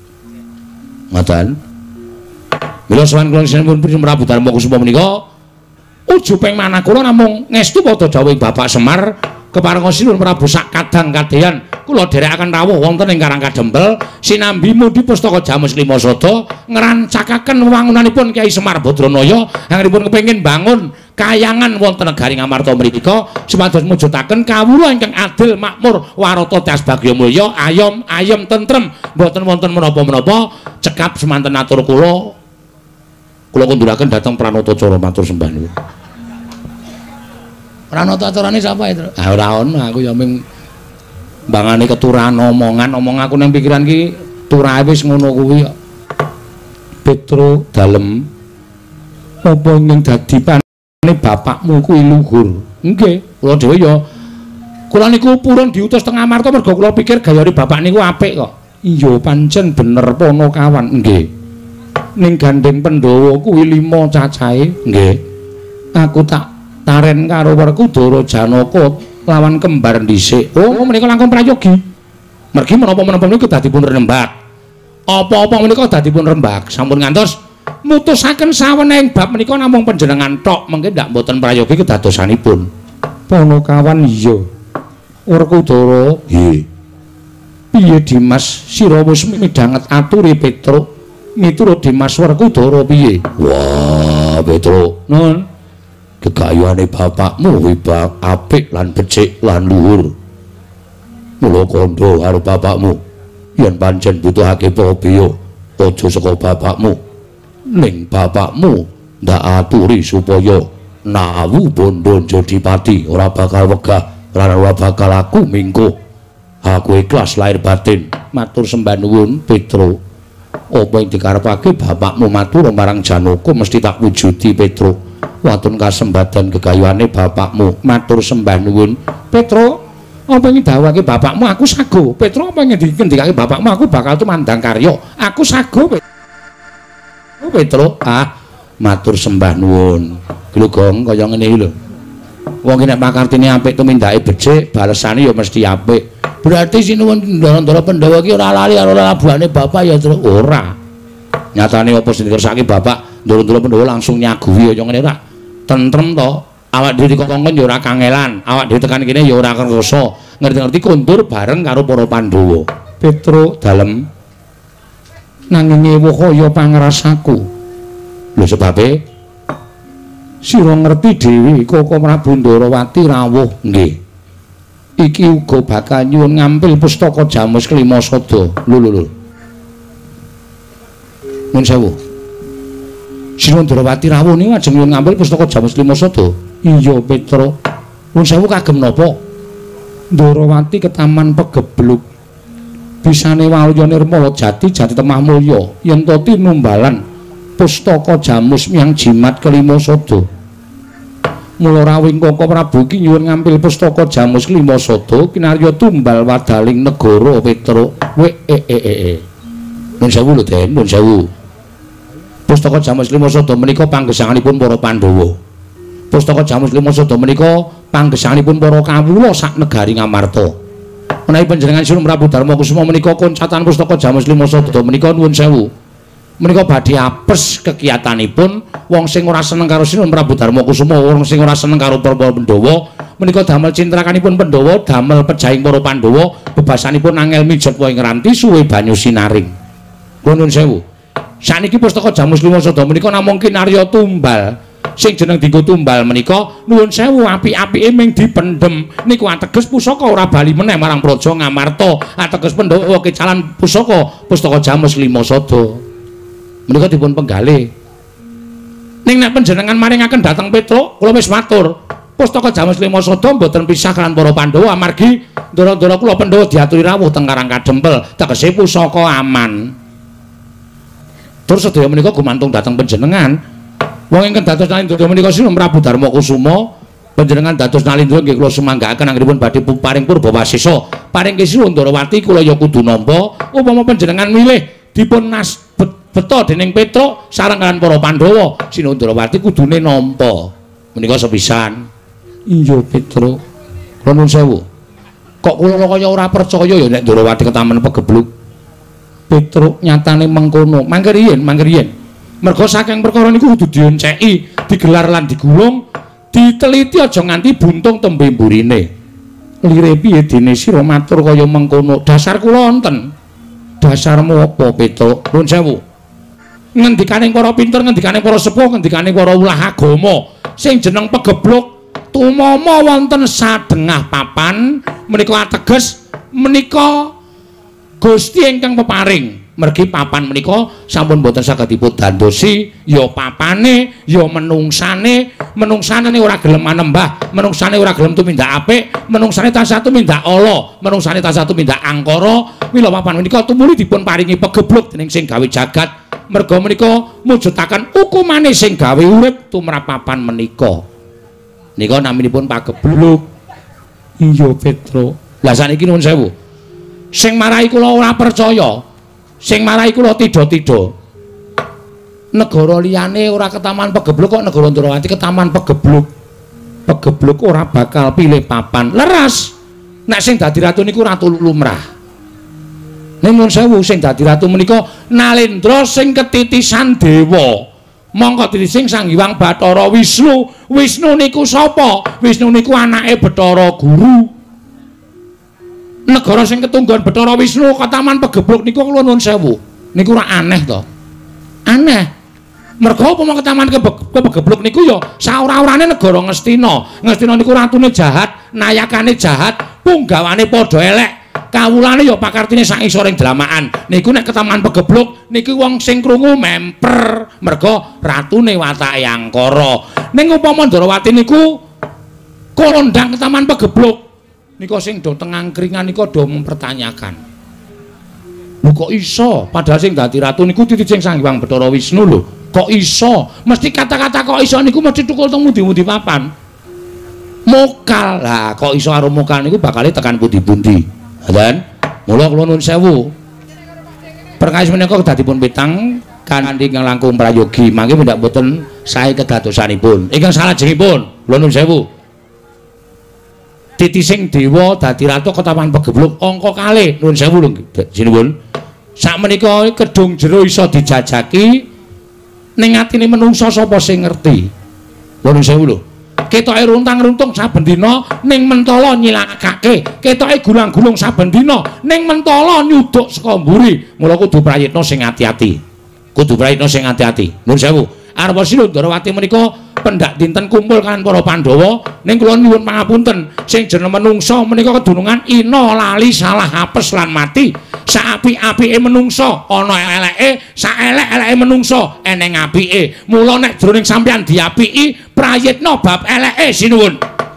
Ngoten. Mila sawan kula sinten pun Prabu Darma Kusuma menika ujuping manah kula namung ngestu padha dawuhing Bapak Semar keparenga sinuwun Prabu sak kadang kadehan kula dherekaken rawuh wonten ing Karangkadempel sinambi mundi pustaka jamus lima sada ngrancakaken wewangunanipun Kyai Semar Badranaya anggenipun kepengin bangun kayangan wonten negari Ngamarta mriku supados mujudaken kawula ingkang adil makmur warata tias bagya mulya ayom tentrem mboten wonten menapa-menapa cekap semanten atur kula kunduraken dhateng Pranata Cara matur sembah niku. Pranata Carane sapa itu? Ah ora ono, aku ya ming mbangane keturahan omong aku nang pikiran ki turahe wis ngono kuwi kok. Petro dalem apa ing dadi panane bapakmu kuwi luhur. Nggih, kula dhewe ya kula niku purun diutus teng Ngamarta mergo kula pikir gayane bapak niku apik kok. Iya pancen bener Ponokawan. Nggih. ning gandeng Pandhawa kuwi 5 cacahe. Nggih. Aku tak taren karo Werkudara Janaka lawan kembar dhisik. Oh, menika langkung prayogi. Mergi menapa-menapa menika dadi pun rembag. Apa-apa menika dadi pun rembag. Sampun ngantos mutusaken sawenehing bab menika namung panjenengan tok, mengke ndak mboten prayogi kedadosanipun. Panakawan iya. Werkudara, nggih. Piye Dimas sira wis midhanget aturi Petruk? Miturut Dimas Werkudara piye? Wah, Petruk. Nun. Gegayuane bapakmu wibak apik lan becik lan luhur. Mula kandha karo bapakmu. Yen pancen butuhake pabiya, aja saka bapakmu. Ning bapakmu ndak aturi supaya Nawu Bondo Jodipati ora bakal wegah lan ora bakal aku mingkuh. Aku ikhlas lahir batin. Matur sembah nuwun Petruk. Apa yang dikarepake bapakmu matur marang Janaka mesti tak wujudi Petruk. Watun kasembadan gegayuane bapakmu. Matur sembah nuwun Petruk. Apa yang didhawuhake bapakmu aku sago. Petruk apa yang dikendikake bapakmu aku bakal tumandang karya. Aku sago Petruk. Matur sembah nuwun. Glugong kaya ngene iki lho. Wong nek pakartine apik tumindake becik, balesane ya mesti apik. Berarti sinuwun Ndara Pandhawa iki ora lali karo labuhane bapak ya terus ora. Nyatane apa sing dikersake bapak Ndara Pandhawa langsung nyaguhi kaya ngene ora. Tentrem to. Awak dhewe dikongkon ya ora kangelan, awak dhewe tekan kene ya ora kersa. Ngerti-ngerti kondur bareng karo para Pandhawa. Petruk dalem nanging ewuh kaya pangrasaku. Lho sebabe sira ngerti dhewe Koko Prabu Ndarawati rawuh nggih. Iki uga bakal nyuwun ngampil pustaka Jamus Klimasada. Lho. Nun sewu. Sira Ndarawati rawuh niku ajeng nyuwun ngampil pustaka Jamus Klimasada. Iya Petruk. Nun sewu kagem napa? Ndarawati ketaman pegebluk. Bisane Walya Nirmala Jati Temah Mulya yen to tinumbalan pustaka Jamus Miang Jimat Klimasada. Mula rawing Koko Prabu iki nyuwun ngampil pustaka Jamus Klimasada kinarya tumbal wadaling negara Petruk. Nun sewu lho Den, nun sewu. Pustaka Jamus Klimasada menika panggesanganipun para Pandhawa. Pustaka Jamus Klimasada menika panggesanganipun para kawula sak negari Ngamarta. Menawi panjenengan Sinum Prabu Darmakusuma menika koncatan pustaka Jamus Klimasada menika nuwun sewu. Menika badhe apes kegiatanipun wong sing ora seneng karo Sinum Prabu Darmakusuma, wong sing ora seneng karo para Pandhawa, menika damel cintrakanipun Pandhawa, damel pejahing para Pandhawa, bebasanipun angel mijet wae ngranti suwe banyu sinaring. Kula nuwun sewu. Saniki pustaka Jamus Klimasada menika namung kinarya tumbal. Sing jeneng dienggo tumbal menika nuwun sewu apik-apike ming dipendhem. Niku ateges pusaka ora bali meneh marang Praja Ngamarta. Ateges Pandhawa kecalan pustaka Jamus Klimasada. Menika dipun penggalih. Ning nek panjenengan maringaken dhateng Petruk, kula wis matur, pustaka Jamus Klimasada mboten pisah kaliyan para Pandhawa amargi ndara-ndara kula Pandhawa diaturi rawuh teng Karang Kadempel, tegese pusaka aman. Terus sedaya menika gumantung dhateng panjenengan. Wong ingkang dados nalindra menika Sinum Prabu Darmakusuma, panjenengan dados nalindra nggih kula semanggaaken anggenipun badhe paring purba wasesa. Paring Sinum Ndarawati kula ya kudu nampa, upama panjenengan milih dipun beto dening Petruk sareng kaliyan para Pandhawa, Sinum Ndarawati kudune nampa. Menika sepisan. Iya Petruk. Kula nuwun sewu. Kok kula kaya ora percaya ya nek Ndarawati ketamen pegebluk. Petruk nyatane mengkono. Mangke riyen. Merga saking perkara niku kudu dionceki, digelar lan digulung, diteliti aja nganti buntung tembe mburine. Lire piye dene sira matur kaya mengkono? Dasar kula wonten. Dasarmu apa Petruk? Nuwun sewu. Ngendikaning para pinter, ngendikaning para sepuh, ngendikaning para ulah agama sing jeneng pegebluk tumama wonten sadengah papan menika ateges menika Gusti ingkang peparing. Mergi papan menika sampun boten saged dipun dandosi, ya papane, ya menungsane ora gelem manembah, menungsane ora gelem tumindak apik, menungsane tansah tumindak ala, menungsane tansah tumindak angkara. Mila papan menika tumuli dipun paringi pegebluk dening sing gawe jagat. Merga menika mujudaken hukumane sing gawe urip tumrap papan menika. Nika naminipun pagebluk. Iya Petruk. Lah saniki nuwun sewu. Sing marahi kula ora percaya. Sing marahi kula tida-tida. negara liyane ora ketaman Pegebluk kok negara Ndrawati ketaman Pegebluk. Pegebluk ora bakal pilih papan. Leres. Nek sing dadi ratu niku ratu lumrah. Ning nuwun sewu sing dadi ratu menika Nalendra sing ketitisan dewa. Mongko titising Sang Hyang Bathara Wisnu. Wisnu niku sapa? Wisnu niku anake Bathara Guru. Negara sing ketunggon Bathara Wisnu ketaman Pegebluk niku kula nuwun sewu. Niku ora aneh to. Aneh. Mergo upama ketaman Pegebluk niku ya saora-orane negara Ngastina. Ngastina niku ratune jahat, nayakane jahat, punggawane padha elek. Kawulane ya pakartine sak isoring dlamaan. Niku nek ketaman Pegebluk niki wong sing krungu memper. Mergo ratune watake angkara. Ning upama Ndrawati niku kondang ketaman Pegebluk. Nika sing do teng angkringan nika do mempertanyakan. Lho kok iso? Padahal sing dadi ratu niku titicing Sang Hyang Bathara Wisnu lho. Kok iso? Mesti kata-kata kok iso niku mesti tukul teng mundi-mundi papan. Mokal. Lah kok iso karo mokal niku bakal tekan pundi-pundi. Dan mula kula nuwun sewu. Perkawis menika kedadipun pitang kanthi ingkang langkung prayogi mangke mendak boten sae kedadosanipun. Ingkang salajengipun kula nuwun sewu. Titising dewa dadi ratu ketaman Pegebluk angka kalih nuwun sewu lho jinuwun. Sakmenika kedung jero iso dijajaki ning atine menungsa sapa sing ngerti. Kula nuwun sewu lho. Ketoke runtang-runtung saben dina ning mentala nyilakake, ketoke gulang-gulung saben dina ning mentala nyuduk saka mburi. Mula kudu prayitna sing ati-ati. Kudu prayitna sing ati-ati. Nuwun sewu. Arep sira Ndrawati menika pendak dinten kumpul kan para Pandhawa ning kula nyuwun pangapunten sing jeneng menungsa menika kedunungan ina lali salah apes lan mati. Saapi-apike menungsa ana eleke, saelek-eleke menungsa eneng apike. Mula nek jroning sampeyan diapiki prayitna bab eleke sinuwun.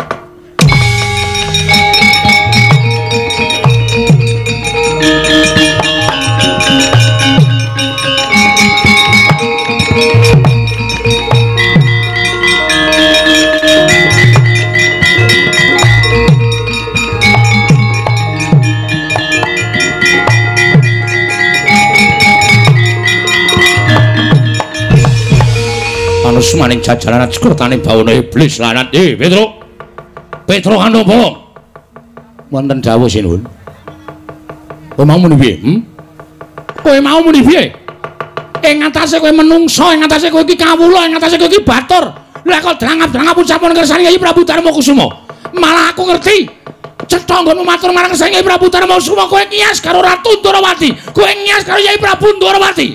Manus maning jajaran sekrutane bawana iblis lanat. Petro. Petro Kanopo. Wonten dawuh sinuwun. Kowe mau muni piye? Kowe mau muni piye? Ing ngatasé kowe menungsa, ing ngatasé kowe iki kawula, ing ngatasé kowe iki batur. Lah kok drangap-drangap sampun kersane Kyai Prabu Darmakusuma. Malah aku ngerti. Cetha nggonmu matur marang Kyai Prabu Darmakusuma kowe ngias karo Ratu Ndrawati. Kowe ngias karo Kyai Prabu Ndrawati.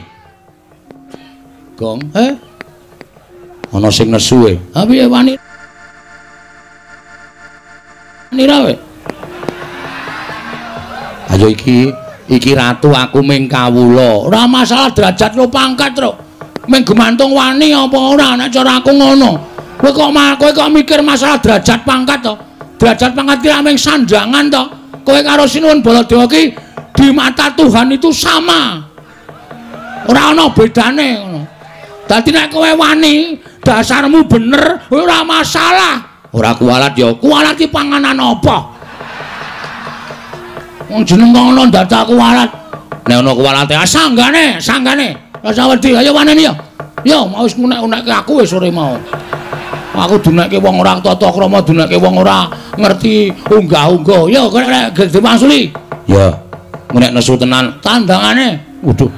Gong, ana sing nesu e. Ha piye wani? Nira we. Ayo iki ratu aku ming kawula. Ora masalah derajat lo pangkat, Tru. Ming gumantung wani apa ora nek cara aku ngono. Kowe kok mikir masalah derajat pangkat to? Derajat pangkat ki aming sandangan to. Kowe karo Sinuwun Baladewa ki di mata Tuhan itu sama. Ora ana bedane ngono. Dadi nek kowe wani, dasarmu bener, ora masalah. Ora kualat ya, kualat ki panganan apa? Wong jeneng ngono dadak kualat. Nek ana kualate sanggane. Rasa wedi, ayo waneni ya. Ya, mau wis ngunek-unekke aku wis sore mau. Aku dunekke wong ora tata krama, dunekke wong ora ngerti unggah-ungguh. Ya, nek Gede Mangsuli. Ya, ngunek nesu tenan tandangane. Waduh.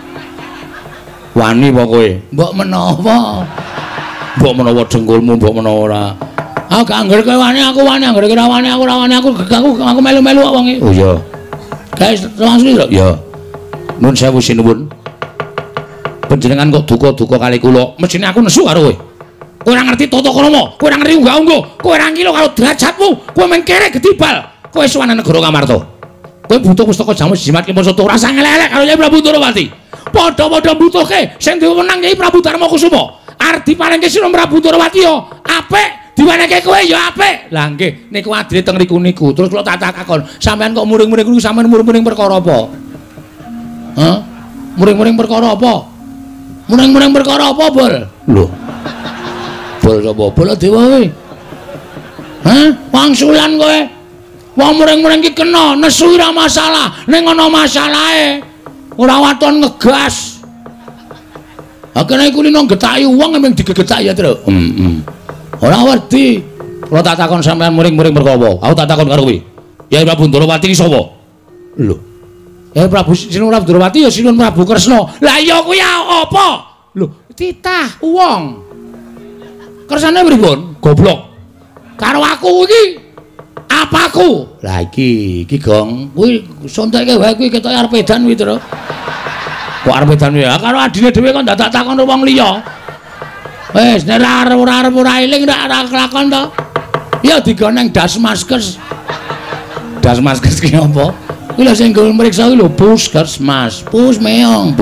Wani apa kowe? Mbok menawa. Mbok menawa dengkulmu, mbok menawa ora. Aku gak angger kowe wani, aku wani, angger kira wani, aku ora wani, aku melu-melu kok wong iki. Oh iya. Guys, langsung lho. Ya. Nuwun sewu sinuwun. Panjenengan kok duka-duka kali kula. Mesine aku nesu karo kowe. Kowe ora ngerti tata krama, kowe ora ngerti unggah-ungguh, kowe ora ngilo karo derajatmu, kowe mengkere gedibal. Kowe suwane negara Kamarta. Kowe butuh pustaka jamu jimat ki poso ora sang elek karo Kyai Prabu Ndrawati. Padha-padha mbutuhke sing diwenang Kyai Prabu Darmakusuma. Arep diparingke Sira Prabu Ndrawati ya apik, diwenehke kowe ya apik. Lah nggih, niku adile teng niku. Terus kula tak takon, sampean kok muring-muring niku sampean muring-muring perkara apa? Hah? Muring-muring perkara apa? Muring-muring perkara apa, Bol? Lho. Bol sapa? Baladewa kowe. Hah? Wangsulan kowe. Wong muring-muring ki kena, nesu ora masalah. Ning ana masalahe. Ora waton ngegas. Akene iku lino getaki wong emang digegetaki ya, Tru. Ora wedi. Kula tak takon sampean muring-muring perkara apa? Aku tak takon karo kowe. Yai Prabu Ndrawati iki sapa? Lho. Yai Prabu Sinun Prabu Ndrawati ya Sinun Prabu Kresna. Lah iya kuwi apa? Lho, titah wong. Kersane pripun? Goblok. Karo aku iki apaku? Lah iki Gong, kuwi sonteke wae kuwi ketok arep edan kuwi, Tru. Kok arep edan ya? Karo adine dhewe kok ndak takon wong liya. Wis nek ora eling ora kelakon to. Ya digoneng Dasmaskes. Dasmaskes ki apa? Kuwi lho sing mriksa kuwi lho Puskesmas. Pusmeyong.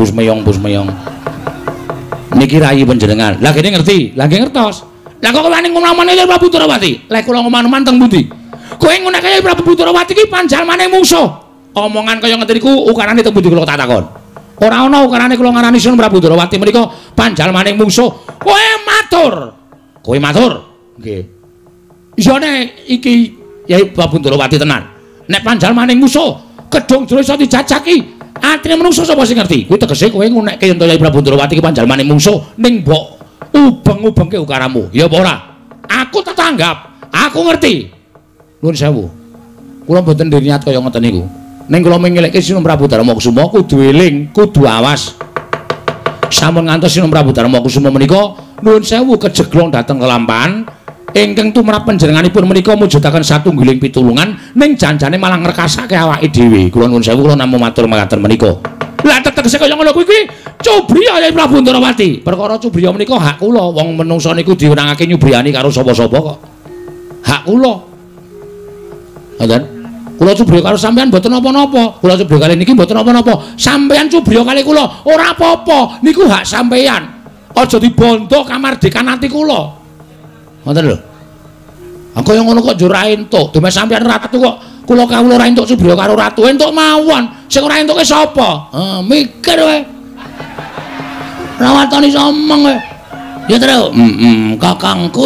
Niki rayi panjenengan. Lah kene ngerti, lah nggih ngertos. Lah kok wani ngomong-omongane Yai Prabu Ndrawati? Lek kula ngomong-omongan teng pundi? Kowe nguneke Yai Prabu Ndrawati ki panjalmane mungsuh. Omongan kaya ngeten iku ukarane teng pundi kula tak takon. Ora ana ukarane kula ngarani Sinun Prabu Ndrawati menika panjalmane mungsuh. Kowe matur. Nggih. Isane iki Yai Prabu Ndrawati tenan. Nek panjalmane mungsuh kedung jero iso dijajaki. Atine menungso sapa sing ngerti? Kuwi tegese kowe ngunekke yen Yai Prabu Ndrawati ki panjalmane mungsuh ning mbok ubeng-ubengke ukaramu. Ya apa ora? Aku tetanggap, aku ngerti. Nuwun sewu. Kula mboten niat kaya ngoten niku. Ning kula mengelekke Sinun Prabu Darmakusuma kudu eling, kudu awas. Sampun ngantos Sinun Prabu Darmakusuma menika nuwun sewu kejeglong dhateng kelampahan ingkang tumrap panjenenganipun menika mujudaken satunggiling pitulungan ning janjane malah ngrekasake awake dhewe. Kula nuwun sewu kula namung matur mekaten menika. Lah tegese kaya ngono kuwi cubriya Yai Prabu Ndrawati. Perkara cubriya menika hak kula. Wong menungsa niku diwenangake nyubriyani karo sapa-sapa kok. Hak kula. Ngoten. Kula cubriya karo sampean mboten napa-napa. Kula cubriya kali niki mboten napa-napa. Sampean cubriya kali kula ora apa-apa. Niku hak sampean. Aja dibondo kamardikan ati kula. Ngoten lho. Kaya ngono kok njur ra entuk. Demes sampean ratu kok kula kawula ora entuk cubriya karo ratu. Entuk mawon. Sing ora entuke sapa? Mikir kowe. Ora watoni somong kowe. Ya, Tru. Kakangku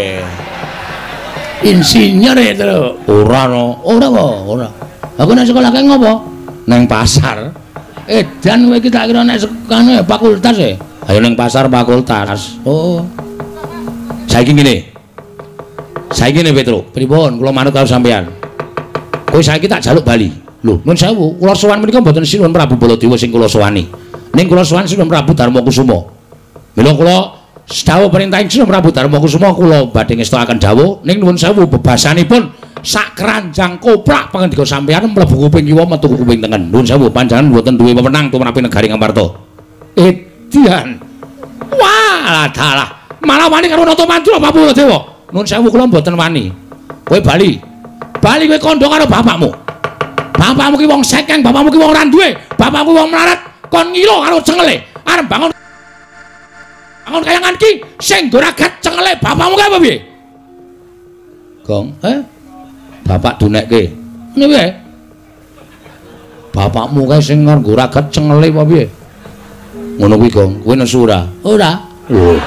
insinyur ya, Tru. Ora no. Ora apa? Ora. Aku nek sekolah kae ngopo? Nang pasar. Edan kowe iki tak kira nek sekane fakultas e. Ayo ning pasar fakultas. Oh. Saiki ngene. Saiki ngene, Tru. Pripun kula manut karo sampean. Kowe saiki tak jaluk bali. Lho, nuwun sewu, kula sowan menika mboten Sinun Prabu Baladewa sing kula sowani. Ning kula sowan Sinun Prabu Darmakusuma. Mila kula sedawuh perintah Sinun Prabu Darmakusuma kula badhe ngestakaken dawuh ning nuwun sewu bebasanipun sak keranjang koprak pangandika sampeyan mlebu kuping kiwa metu kuping tengen. Nuwun sewu panjenengan mboten duwe wewenang tumrapi negari Ngamarta. Edian. Wah, dalah. Malah wani karo nata mantra Prabu Baladewa. Nuwun sewu kula mboten wani. Kowe bali. Bali kowe kandha karo bapakmu. Bapakmu ki wong sekeng, bapakmu ki wong ora duwe, bapakmu wong melarat, kon ngilo karo cengele. Arep bangun kayangan ki sing goragat cengele bapakmu ki apa piye? Gong, bapak dunekke. Ngene piye? Bapakmu kae sing goragat cengele apa piye? Ngono kuwi, Gong. Kowe nesu ora? Ora. Lho.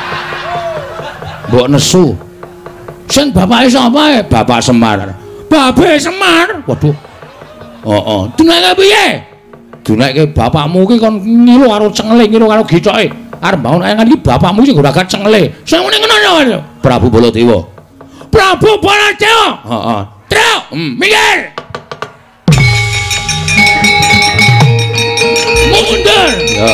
Mbok nesu. Sing bapake sapa? Bapak Semar. Babe Semar. Waduh. Duneke piye? Duneke bapakmu ki kon ngilu karo cengele, ngilu karo gicoke. Arep bangun kayangan iki bapakmu sing goragat cengele. Sing muni ngono ya, Prabu Baladewa. Prabu Baladewa. Heeh. Tru, minggir. Mundur. Ya.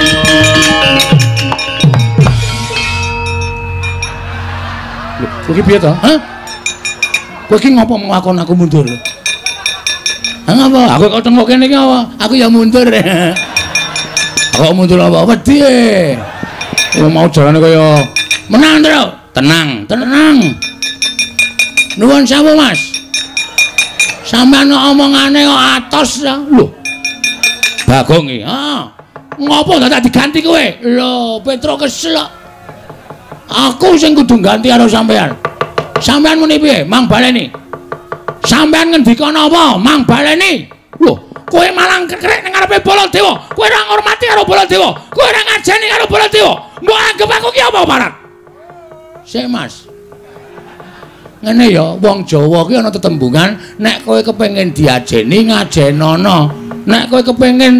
Kowe ki piye to? Hah? Kowe ki ngopo ngakon aku mundur? Ngapa? Aku kok tengok kene iki apa? Aku ya mundur. Aku mundur apa? Wedi. Mau jalane kaya menang, Tru. Tenang. Nuwun sewu, Mas. Sampeyan omongane kok atos ya. Lho. Bagong iki. Ngopo dadak diganti kowe? Lho, Petro kesel. Aku sing kudu ganti karo sampeyan. Sampeyan muni piye? Mang baleni. Sampeyan ngendika napa? Mang baleni. Lho, kowe malang kekrek ning ngarepe Baladewa. Kowe ora ngormati karo Baladewa. Kowe ora ngajeni karo Baladewa. Mbok anggap aku ki apa parat? Sik, Mas. Ngene ya, wong Jawa ki ana tetembungan, nek kowe kepengin diajeni ngajenono. Nek kowe kepengin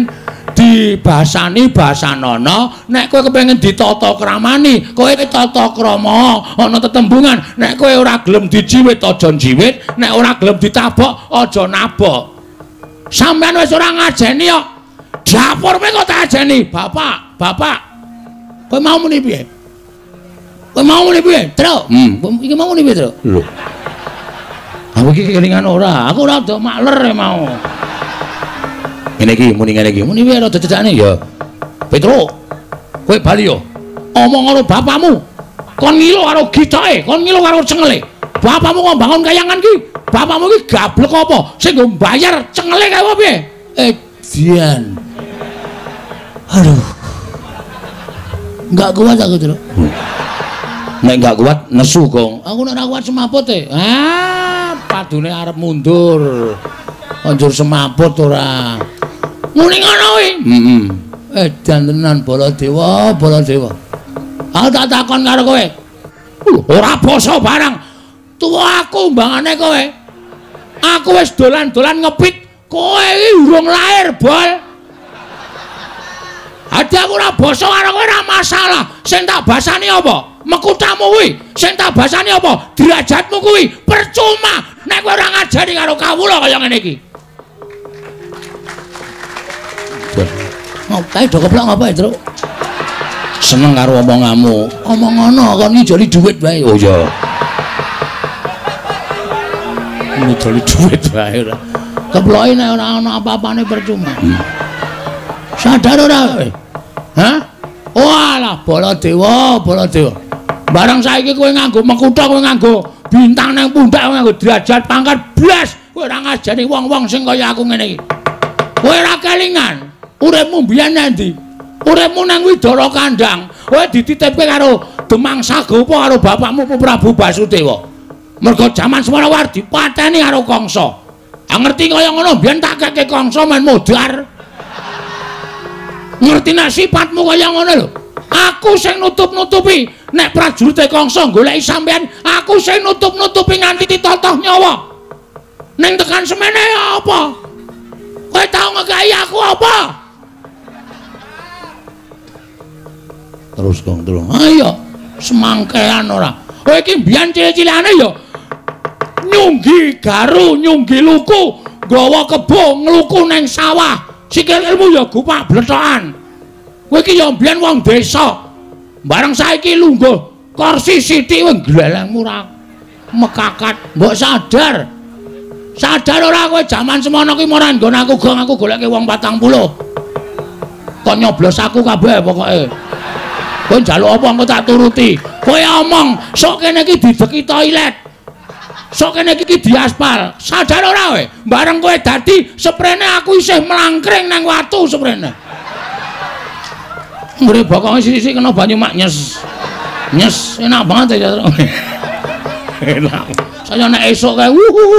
dibasani basanana, nek kowe kepengin ditata kramani, kowe tata krama, ana tetembungan, nek kowe ora gelem dijiwit aja jiwit, nek ora gelem ditabok aja nabok. Sampeyan wis ora ngajeni kok. Dapur kowe kok tak ajeni, Bapak, Bapak. Kowe mau muni piye? Kowe mau muni piye? Tru. Iki mau muni piye, Tru? Lho. Aku iki kelingan ora, aku ora do makler mau. Ngene iki muni ngene iki. Muni piye rada cecakne ya. Petro. Kowe bali yo. Omong karo bapakmu. Kon ngilo karo gitoke, kon ngilo karo cengele. Bapakmu kok bangun kayangan ki. Bapakmu ki gablek apa? Sing nggo mbayar cengele kae apa piye? Dian. Aduh. Enggak kuat aku, Tru. Nek enggak kuat nesu, Gong. Aku nek ora kuat semaput e. Padune arep mundur. Anjur semaput ora. Muni ngono kuwi. Edan tenan Baladewa, Baladewa. Aku tak takon karo kowe. Ora basa barang. Tuwa aku mbangane kowe. Aku wis dolan-dolan ngepit, kowe iki urung lair, Bol. Ade aku ora basa karo kowe ora masalah. Sing tak basani apa? Mekutamu kuwi. Sing tak basani apa? Derajatmu kuwi. Percuma nek kowe ora ngajari karo kawula kaya ngene iki. Mau kae do keplok apa ya, Truk? Seneng karo omonganmu. Omong ngono kon ngijoli dhuwit wae. Oh iya. Ngijoli dhuwit wae ora. Keploki nek ora ana apa-apane percuma. Sadar ora kowe? Hah? Walah, Baladewa, Baladewa. Barang saiki kowe nganggo mekutha, kowe nganggo bintang nang pundak, kowe nganggo derajat pangkat blas, kowe ora ngajeni wong-wong sing kaya aku ngene iki. Kowe ora kelingan. Uripmu mbiyen endi? Uripmu nang Widara Kandang. Kowe dititipke karo Demang Sagopa karo bapakmu Prabu Basudewa. Mergo jaman semana war dipateni karo Kangsa. Ngerti kaya ngono mbiyen tak keke Kangsa main modar. Ngerti nek sifatmu kaya ngono lho. Aku sing nutup-nutupi nek prajurite Kangsa goleki sampean, aku sing nutup-nutupi nganti ditotah nyawa. Ning tekan semene apa? Kowe tau ngekai aku apa? Terus Gong terus. Ayo, semangkean ora. Kowe iki mbiyen cilik-cilikane ya nyunggi garu, nyunggi luku, nggawa kebo ngluku ning sawah. Sikilmu ya gupak blethokan. Kowe iki ya mbiyen wong desa. Bareng saiki lungguh kursi sithik wong glelengmu ra mekakat. Mbok sadar. Sadar ora kowe jaman semono ki ora nggon aku Gong, aku goleke wong 40. Kok nyoblos aku kabeh pokoke. Kowe njaluk apa engko tak turuti. Kowe omong, sok kene iki dideki toilet. Sok kene iki diaspal. Sadar ora kowe? Bareng kowe dadi sprene aku isih mlangkring nang watu sprene. Ngure bokonge sithik kena banyu mak nyes. Nyes enak banget ya. Enak. Saya nek esuk kae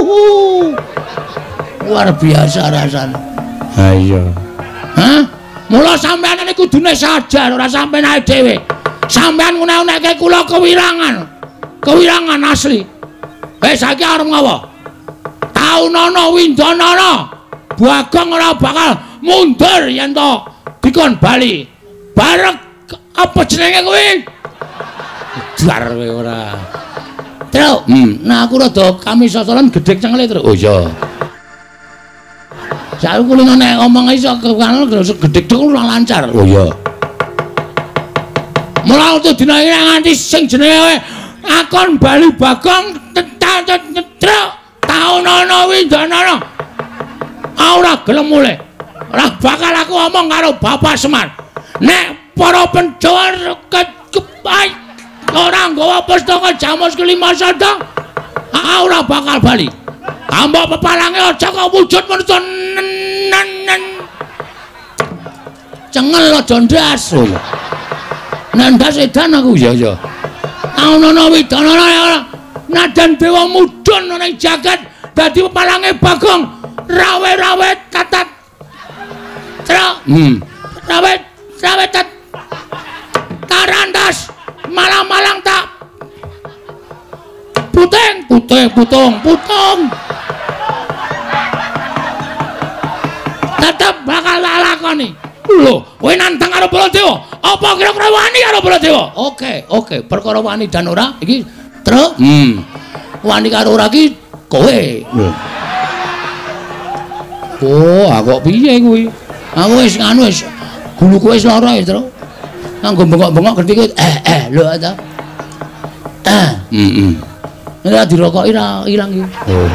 luar biasa rasane. Ha iya. Hah? Mula sampean iki kudune sadar ora sampean ae dhewe. Sampean ngunek-unekke kula kewirangan. Kewirangan asli. Saiki arep ngopo? Taunana Windanana. Bagong ora bakal mundur yen to dikon bali. Barek apa jenenge kuwi? Dar kowe ora. Truk. Nah aku rada kami sosolan gedhek cengele, Truk. Oh iya. Saiki kuwi nek ngomong iso kekanal gedhek tok ora lancar. Oh iya. Mula untuk dina iki nganti sing jenenge akon Bali Bagong Truk. Taunana Windanana. Ora gelem mulih. Ora bakal aku ngomong karo Bapak Semar. Nek para penjual kepai ora nggawa pustaka Jamus Kelima Sada, ora bakal bali. Ambok pepalange aja kok wujud manusa cengel aja ndas. Nek ndas edan aku ya ya. Taunana Windanana ora nadan dewa mudhun ning jagat dadi pepalange Bagong rawe-rawe tatat. Truk. Rawe tarandas malang-malang tak putung tetep bakal tak lakoni. Lho, kowe nantang karo Baladewa. Apa kira-kira wani karo Baladewa? Oke, perkara wani dan ora iki truk. Wani karo ora iki kowe. Oh, kok piye kuwi? Aku wis nganu wis guluku wis lara ya, Truk. Nganggo bengok-bengok ketika lho ta. Nek dirokoki ra ilang iki. Oh.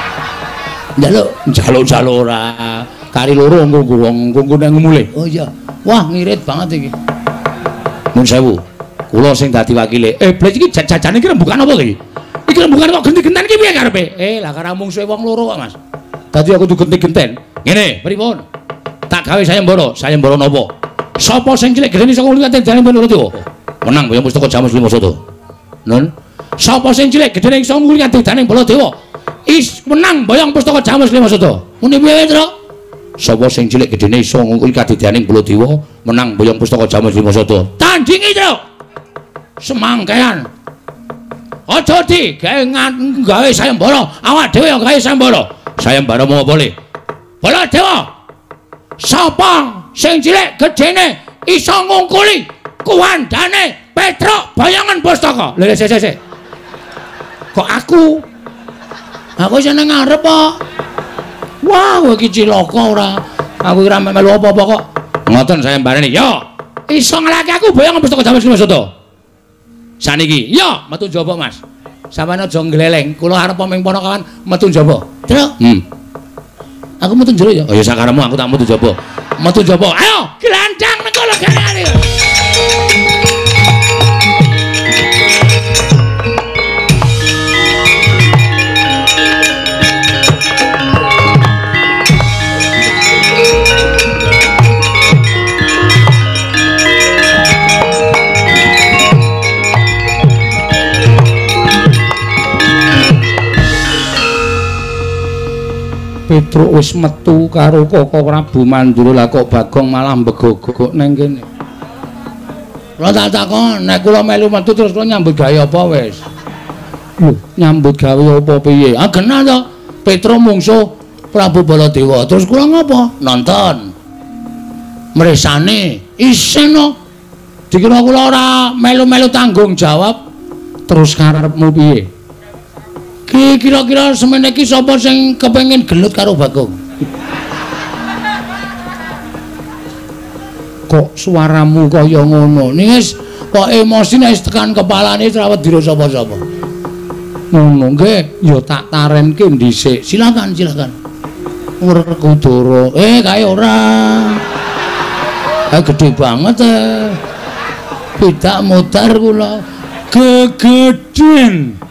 Njaluk ora. Kari loro nggo nang mulih. Oh iya. Wah, ngirit banget iki. Nun sewu. Kula sing dadi wakile. Blas iki jajane iki rembukan apa iki? Iki rembukan kok genti-genten iki piye karepe? Lah karo mungsuhe wong loro kok, Mas. Dadi aku digenti-genten. Ngene, pripun? Tak gawe sayembara napa? Sapa sing cilik gedene saka kulit dene Baladewa? Menang Boyong Pustaka Jamus Lima Soto. Nun. Sapa sing cilik gedene saka kulit dene Baladewa? Menang Boyong Pustaka Jamus Lima Soto. Muni piye, Truk? Sapa sing cilik gedene iso ngungkuli kadidyaning Baladewa menang Boyong Pustaka Jamus Lima Soto. Tandingi, Truk. Semangkean. Aja gawe sayembara, awak dhewe gawe sayembara. Sayembara mau boleh. Baladewa. Sapa sing cilik gedene iso ngungkuli kuwandane Petruk Bayangan Pustaka. Lha sik. Kok aku? Aku seneng ngarep kok. Wah, kowe iki cilaka ora. Aku ora melu apa-apa kok. Ngoten sayembarane. Yo, iso nglaki aku Bayangan Pustaka Jamus Lima Soto. Saniki, yo metu njaba, Mas. Sampeyan aja gleleng. Kula arep paming ponokawan metu njaba. Truk. Aku metu njero ya. Oh ya sakaremu aku tak metu njaba. Metu njaba. Ayo, glandang nek kula gene. Petruk wis metu karo Koko Prabu Mandura, lah kok Bagong malah mbegogok nang kene. Kula tak takon, nek kula melu metu terus kula nyambut gawe apa wis? Lho, nyambut gawe apa piye? Ah genah to. Petruk mungsuh Prabu Baladewa. Terus kula ngapa? Nonton. Mresane isen no. Dikira kula ora melu-melu tanggung jawab. Terus karepmu piye? Kira-kira semene iki sapa sing kepengin gelut karo Bagong? Kok suaramu kaya ngono? Nis kok emosine wis tekan kepalane trawet dira sapa-sapa. Ngono nggih, ya tak tarenke dhisik. Silakan. Werkudara. Kae ora. Gede banget Tidak mutar kula. Gegeden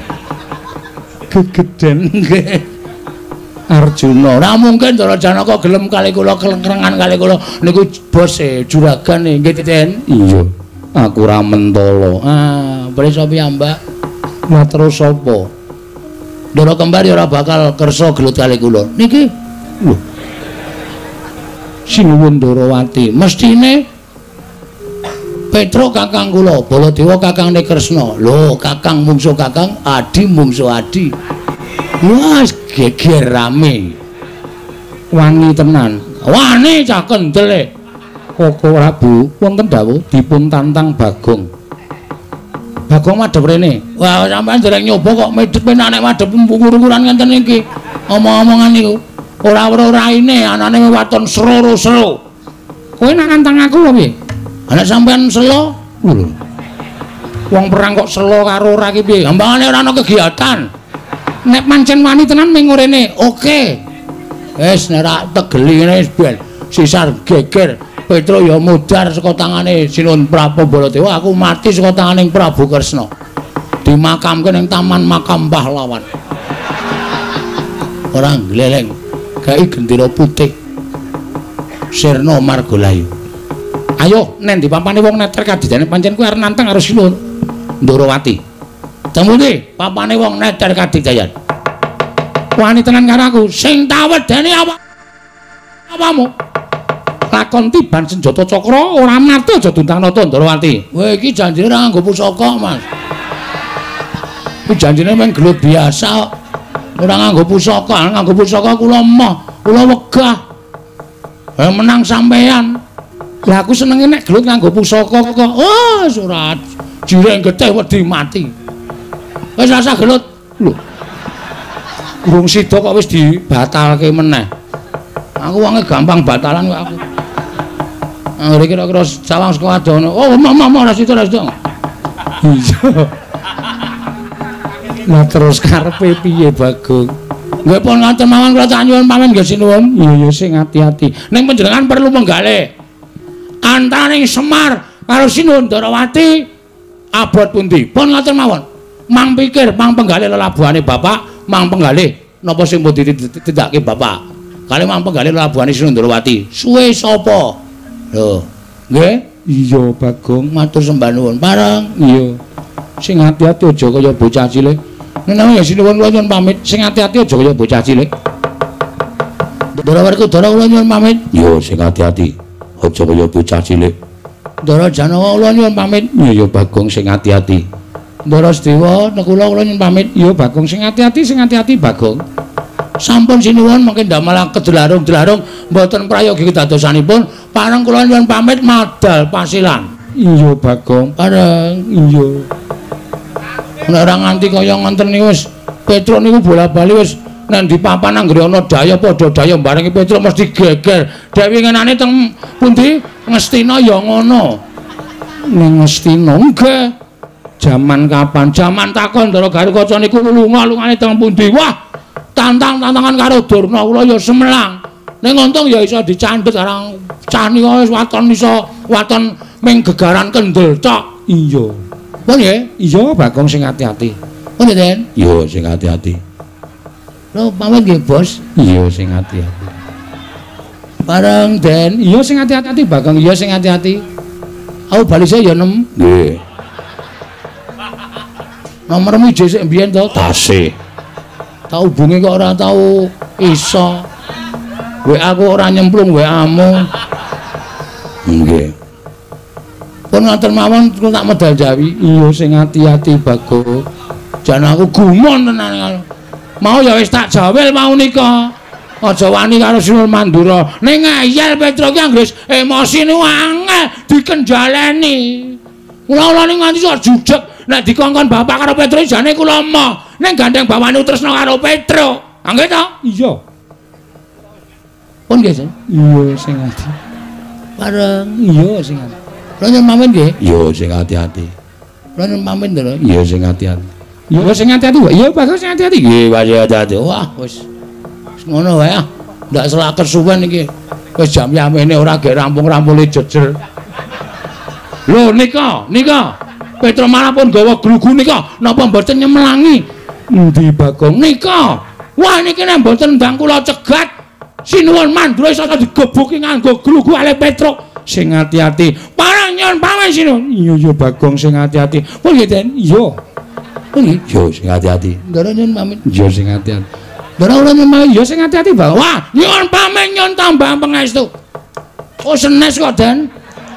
nggih. Arjuna. Ora mungkin Ndara Janaka gelem kali kula kelengrengan kali kula niku bos juragan nggih Titen. Iya. Aku ora mentolo. Prisa piyambak? Lah terus sapa? Ndara Kembar ya ora bakal kersa gelut kali kula. Niki lho. Sinuwun Ndarawati, mestine Petruk kakang kula, Baladewa kakangne Kresna. Lho, kakang mungsuh kakang, adi mungsuh adi. Wah, geger rame. Wani tenan. Wani cah kendel. Koko Prabu wonten dawuh dipun tantang Bagong. Bagong madhep rene. Wah, sampean dereng nyoba kok medhep nek madhep ukuran ngenten iki. Omong-omongan niku ora weruh raine, anane waton sero-sero. Kowe nak nantang aku lho piye? Ana sampean selo? Lho. Wong perang kok selo karo ora ki piye? Gambangane ora ana kegiatan. Nek pancen wani tenan ming ngene. Oke. Wis nek ra tegeli ngene wis ben sisar geger. Petruk ya mudar saka tangane Sinuwun Prabu Baladewa, aku mati saka tanganing Prabu Kresna. Dimakamke ning Taman Makam Pahlawan. Ora gleleng. Gawe gendera putih. Sirna Margolayu. Ayo nen dipampane wong neter kadidane pancen kuwi arep nantang karo Sinuwun Ndarawati. Temune papane wong neter kadidayan. Wani tenan karo aku sing tak wedeni apamu. Lakon tiban senjata cakra ora mati aja duntang nata Ndarawati. Kowe iki janjine ora nganggo pusaka, Mas. Iki janjine mung gelut biasa. Ora nganggo pusaka kula emoh, kula wegah. Menang sampean. Lah aku senenge nek gelut nganggo pusaka kok. Oh, surat. Jireng getih wedi mati. Wis rasa gelut. Lho. Urung sida kok wis dibatalke meneh. Aku wonge gampang batalan kok aku. Anggere kira-kira sawang saka adono. Oh, mama ora sida. Iya. Lah terus karepe piye, Bagong? Nggih pun ngoten mawon kula nyuwun pamit nggih sinuwun. Iya sing ati-ati. Ning panjenengan perlu menggalih. Antaraning Semar karo Sinuhun Darawati abot pundi? Pun ngoten mawon. Mang pikir mang penggalih lelabuhane Bapak, mang penggalih napa sing pun ditindakake Bapak. Kali mang penggalih lelabuhane Sinuhun Darawati. Suwe sapa? Lho, nggih? Iya, Bagong, matur sembah nuwun. Pareng. Iya. Sing ati-ati aja kaya bocah cilik. Nek ya sinuwun kula nyuwun pamit, sing ati-ati aja kaya bocah cilik. Ndara Werkudara kula nyuwun pamit. Yo sing ati-ati. Aja kaya bocah cilik. Ndara Janawa kula nyuwun pamit. Iya Bagong sing ati-ati. Ndara Sedewa Nekula kula nyuwun pamit. Iya Bagong sing ati-ati Bagong. Sampun sinuwun mangke ndamel kedelarung-delarung mboten prayogi kedadosanipun, pareng kula nyuwun pamit madal pasilan. Iya Bagong, pareng. Iya. Nek ora nganti kaya ngoten niku wis Petruk niku bola-bali wis nek di papan anggere ana daya padha daya barengi Petruk mesti geger. Dewi ngenane teng pundi? Ngestina ya ngono. Ning Ngestina nggih. Jaman kapan? Jaman takon Ndara Garukaca niku lunga-lungane teng pundi? Wah, tantang-tantangan karo Durna kula ya semelang. Ning untung ya iso dicandhet arang cani wis waton iso waton ming gegaran kendel tok. Iya. Pun nggih? Iya, Bagong sing ati-ati. Pun Den? Iya, sing ati-ati. Lho, pamit nggih, Bos. Iya, sing ati-ati. Bareng Den, iya sing ati-ati Bagong, iya sing ati-ati. Aku balise ya 6. Nggih. Nomormu dhisik mbiyen to? Tasih. Tak hubungi kok ora tau iso. WA aku ora nyemplung WA-mu. Nggih. Pun ngoten mawon tak medal jawi. Iya sing ati-ati Bagong. Jan aku gumun tenan. Mau ya wis tak jawel mau nika. Aja wani karo Sinuhun Mandura. Ning ngeyel Petruk ki anggere emosi niku angel dikendhaleni. Kula ning nganti sok jujeg nek dikongkon bapak karo Petruk jane kula emoh. Ning gandeng bawane tresna karo Petruk. Nggih to? Iya. Pun nggih, Sen? Iya sing ati. Bareng iya sing ati. Kula nyuwun pamit nggih. Iya sing ati-ati. Kula nyuwun pamit lho. Iya sing ati-ati. Iya sing ati-ati, Pak. Iya Bagus sing ati-ati. Nggih, Pak ati-ati. Wah, wis ngono wae ah. Ndak selak kesuwen iki. Wis jam yamene ora ge rampung-rampule jejer. Lho nika. Petruk manapun gawa glugu nika napa mboten nyemelangi? Endi Bagong nika? Wah niki nek mboten ndang kula cegat Sinuhun Mandura iso digebuki nganggo glugu ale Petruk. Sing ati-ati. Parang nyuwun pamit Sinuhun. Iya Bagong sing ati-ati. Pun nggih Den? Iya. Pun nggih. Yo sing ati-ati. Ndara nyuwun pamit. Yo sing ati-ati. Ndara kula nyuwun pamit. Yo sing ati-ati Bang. Wah, nyuwun pamit nyuwun tambah pangestu. Oh senes kok Den.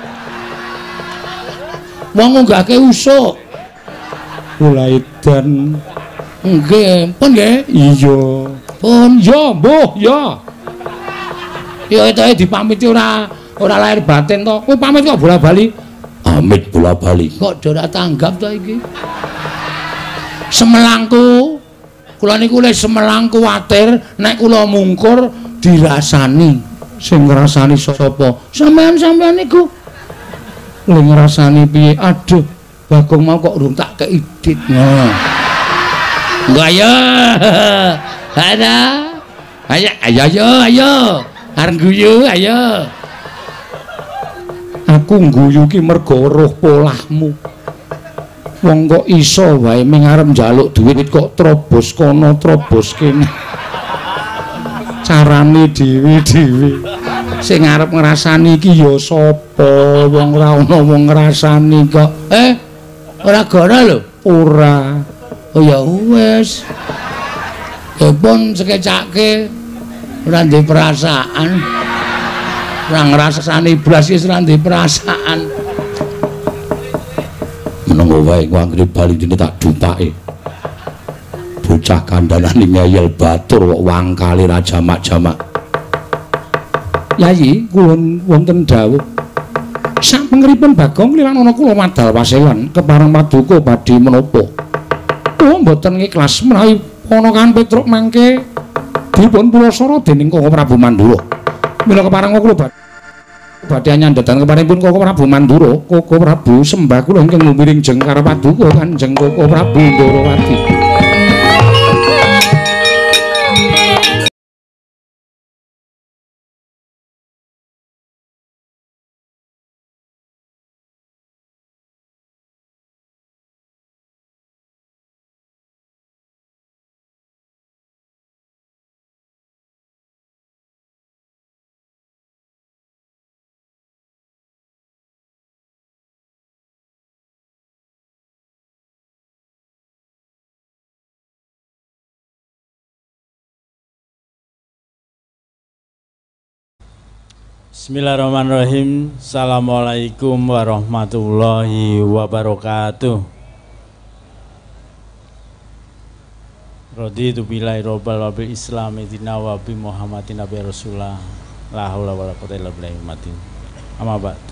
Wong ngunggahke usuk. Mulai Dan. Nggih, pun nggih? Iya. Pun ya, mbuh, ya. Ya etoke dipamiti ora lahir batin to. Kowe pamit kok bola-bali? Pamit bola-bali. Kok ora tanggap to iki? Semelangku. Kula niku le semelang kuwatir nek kula mungkur dirasani. Sing ngrasani sapa? Sampeyan niku. Lha ngrasani piye? Aduh, Bagong mau kok urung tak kei dit. Nah. Enggak ya. Ada. Ayo. Arep guyu, ayo. Aku ngguyu ki mergo roh polahmu. Wong kok iso wae ming arep njaluk dhuwit kok trobos kono trobos kene. Carane dhewe-dhewe. Sing arep ngrasani iki ya sapa? Wong ora ana wong ngrasani kok. Ora gara lho. Ora. Oh ya wis. Ya pun sekecake ora ndek perasaan. Ora ngrasani blas wis ora ndek perasaan. Menunggu wae anggere bali dene tak dupake. Bocah kandhanane ngeyel batur kok wangkale ra jamak-jamak. Yayi, kula wonten dawuh. Sapengripun Bagong Lilang ana kula madal waselan kepareng paduka badhe menapa. Kula mboten ikhlas menawi ana kan Petruk mangke dipun purasara dening Koko Prabu Mandura. Mila kepareng kula badhe nyandhetan keparengipun Koko Prabu Mandura, Koko Prabu sembah kula ingkang mumiring jeng karo paduka Kanjeng Koko Prabu Ndarawati. Bismillahirrahmanirrahim. Assalamualaikum warahmatullahi wabarakatuh. Raditu billahi robbal wa bil islami dina wa bi Muhammadin nabi rasulullah la haula wala quwwata illa billah matin. Amma ba'du.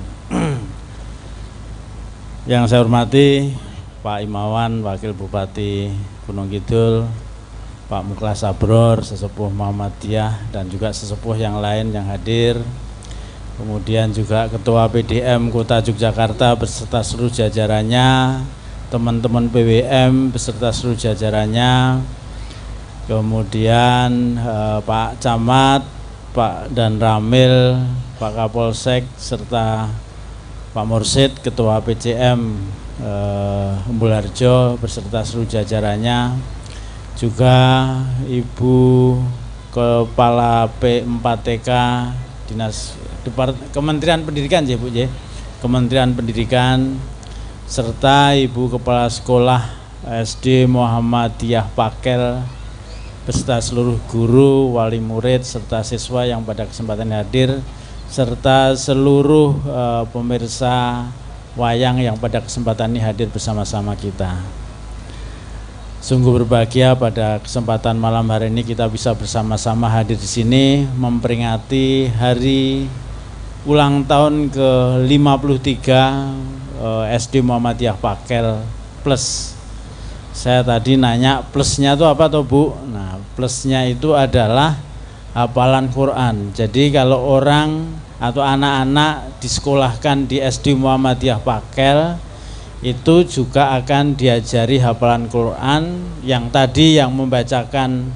Yang saya hormati Pak Imawan, Wakil Bupati Gunung Kidul, Pak Muklas Sabror, sesepuh Muhammadiyah dan juga sesepuh yang lain yang hadir. Kemudian juga Ketua PDM Kota Yogyakarta beserta seluruh jajarannya, teman-teman PWM beserta seluruh jajarannya, kemudian Pak Camat, Pak Dan Ramil, Pak Kapolsek, serta Pak Mursid, Ketua PCM Umbul Harjo beserta seluruh jajarannya, juga Ibu Kepala P4TK Dinas Kementerian Pendidikan ya Bu ya, Kementerian Pendidikan, serta Ibu Kepala Sekolah SD Muhammadiyah Pakel beserta seluruh guru, wali murid serta siswa yang pada kesempatan hadir, serta seluruh pemirsa wayang yang pada kesempatan ini hadir bersama-sama kita. Sungguh berbahagia pada kesempatan malam hari ini kita bisa bersama-sama hadir di sini memperingati hari ulang tahun ke-53 SD Muhammadiyah Pakel Plus. Saya tadi nanya plusnya itu apa toh Bu? Nah, plusnya itu adalah hafalan Quran. Jadi kalau orang atau anak-anak disekolahkan di SD Muhammadiyah Pakel itu juga akan diajari hafalan Quran. Yang tadi yang membacakan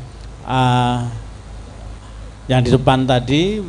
yang di depan tadi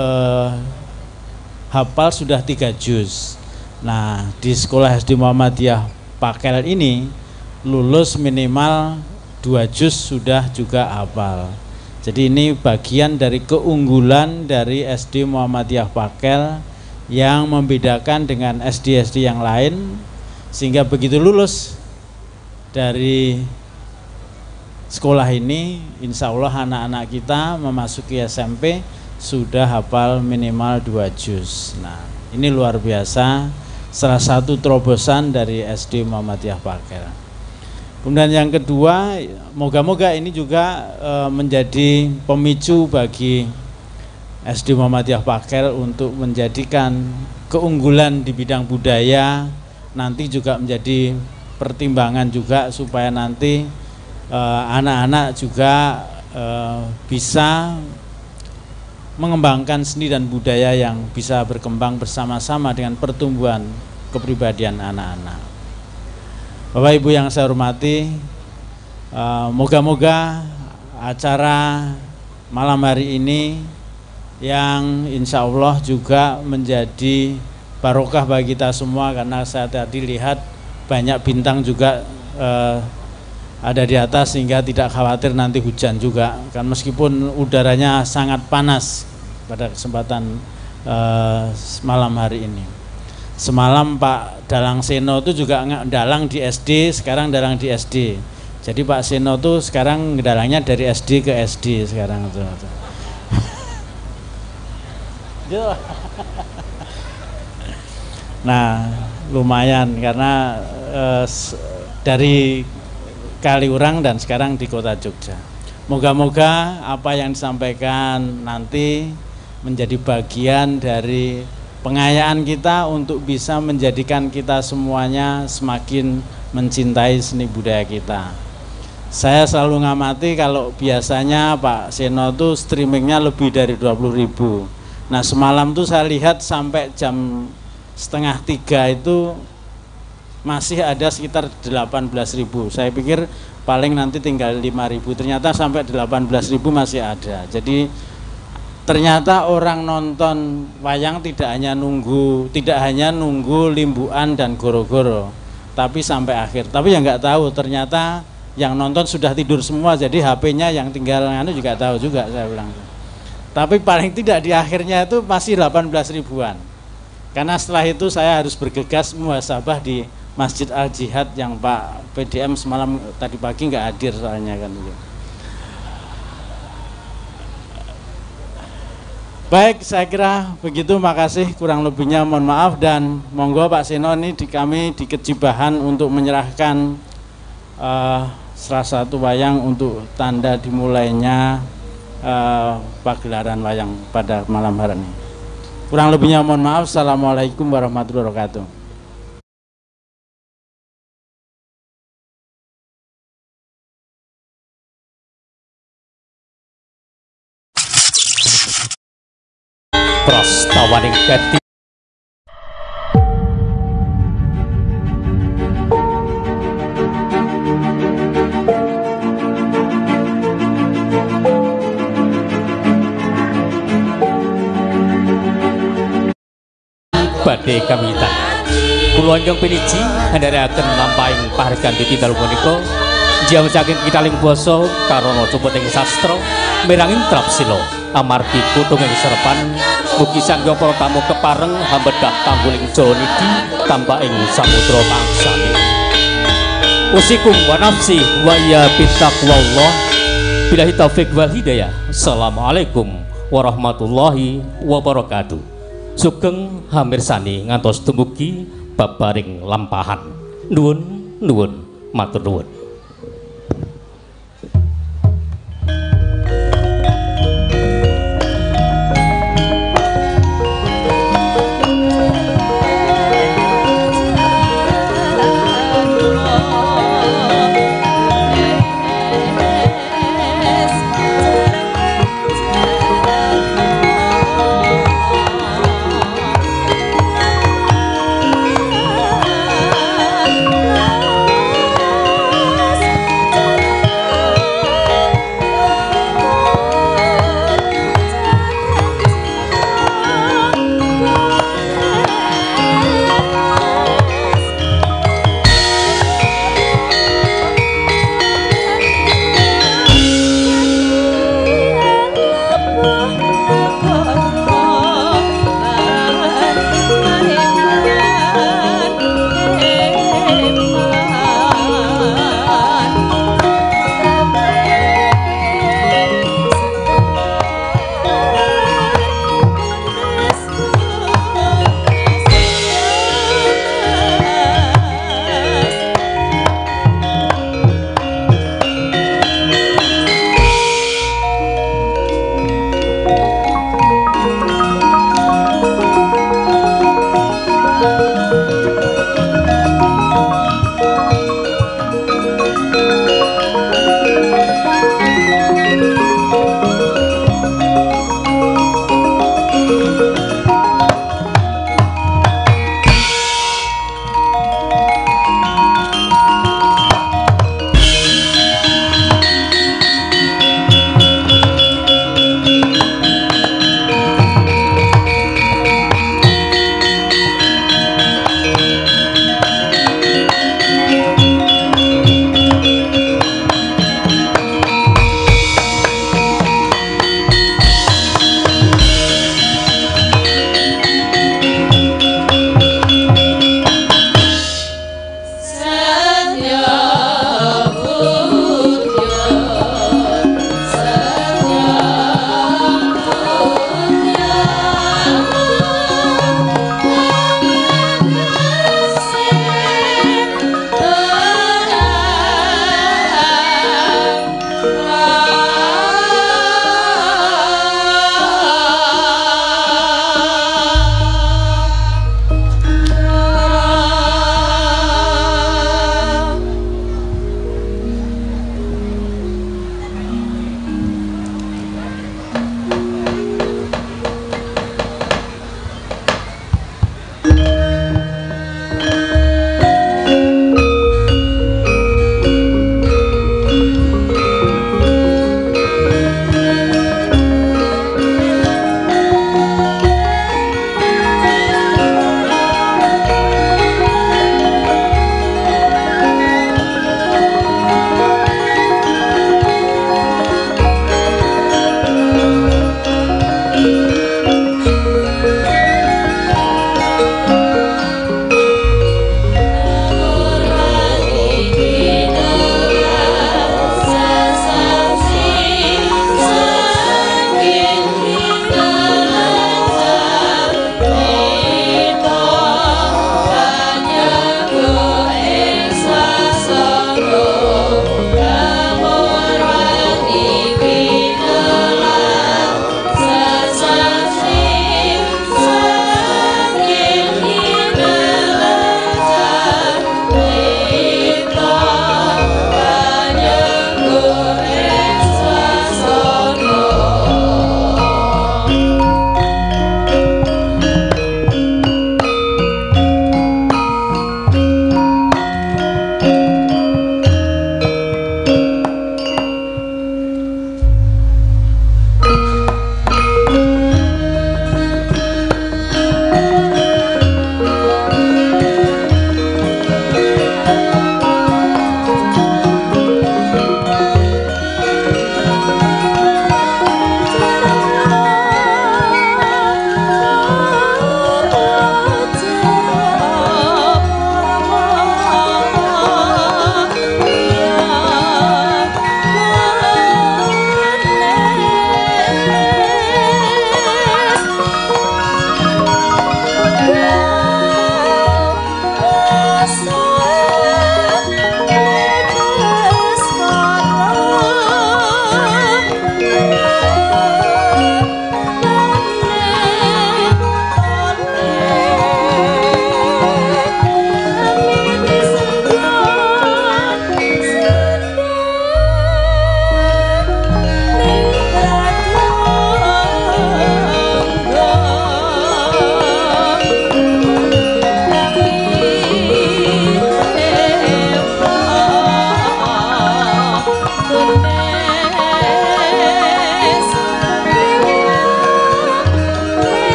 hafal sudah 3 juz. Nah, di sekolah SD Muhammadiyah Pakel ini lulus minimal 2 juz sudah juga hafal. Jadi ini bagian dari keunggulan dari SD Muhammadiyah Pakel yang membedakan dengan SD-SD yang lain, sehingga begitu lulus dari sekolah ini insya Allah anak-anak kita memasuki SMP sudah hafal minimal 2 juz. Nah, ini luar biasa, salah satu terobosan dari SD Muhammadiyah Pakel. Kemudian yang kedua, moga-moga ini juga menjadi pemicu bagi SD Muhammadiyah Pakel untuk menjadikan keunggulan di bidang budaya nanti juga menjadi pertimbangan juga supaya nanti anak-anak juga bisa mengembangkan seni dan budaya yang bisa berkembang bersama-sama dengan pertumbuhan kepribadian anak-anak. Bapak Ibu yang saya hormati, moga-moga acara malam hari ini yang insya Allah juga menjadi barokah bagi kita semua, karena saya tadi lihat banyak bintang juga ada di atas sehingga tidak khawatir nanti hujan juga, kan meskipun udaranya sangat panas pada kesempatan malam hari ini. Semalam Pak Dalang Seno itu juga dalang di SD, sekarang dalang di SD. Jadi Pak Seno itu sekarang dalangnya dari SD ke SD sekarang itu. Nah, lumayan karena dari Kaliurang dan sekarang di Kota Jogja. Moga-moga apa yang disampaikan nanti menjadi bagian dari pengayaan kita untuk bisa menjadikan kita semuanya semakin mencintai seni budaya kita. Saya selalu ngamati kalau biasanya Pak Seno tuh streamingnya lebih dari 20.000. Nah semalam tuh saya lihat sampai jam 2:30 itu masih ada sekitar 18.000. Saya pikir paling nanti tinggal 5.000, ternyata sampai 18.000 masih ada. Jadi ternyata orang nonton wayang tidak hanya nunggu limbuan dan goro-goro, tapi sampai akhir. Tapi yang nggak tahu ternyata yang nonton sudah tidur semua, jadi HP-nya yang tinggal juga tahu juga, saya bilang. Tapi paling tidak di akhirnya itu masih 18.000-an. Karena setelah itu saya harus bergegas muhasabah di Masjid Al Jihad yang Pak PDM semalam tadi pagi nggak hadir soalnya kan. Baik, saya kira begitu. Makasih, kurang lebihnya mohon maaf, dan monggo Pak Seno ini kami di Kejibahan untuk menyerahkan salah satu wayang untuk tanda dimulainya pagelaran wayang pada malam hari ini. Kurang lebihnya mohon maaf. Assalamualaikum warahmatullahi wabarakatuh. Prastawaning Gati badhe kamitan kula ingkang piniji handharaken lampahing pahargan ditindalu punika njawasaken kitaling basa karana cupeting sastra miranging trapsila amargi kutunging serepan mugi sangga para tamu kepareng hambedah tambuling Jawa niki tanpa ing samudra pangsane. Usikum wa nafsi wa ya bittaqwallah. Billahi taufik wal hidayah. Assalamualaikum warahmatullahi wabarakatuh. Sugeng hamirsani ngantos dumugi babaring lampahan. Nuwun matur nuwun.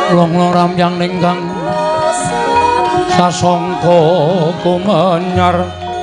long-long ramyang ningkang sasangka kumanyar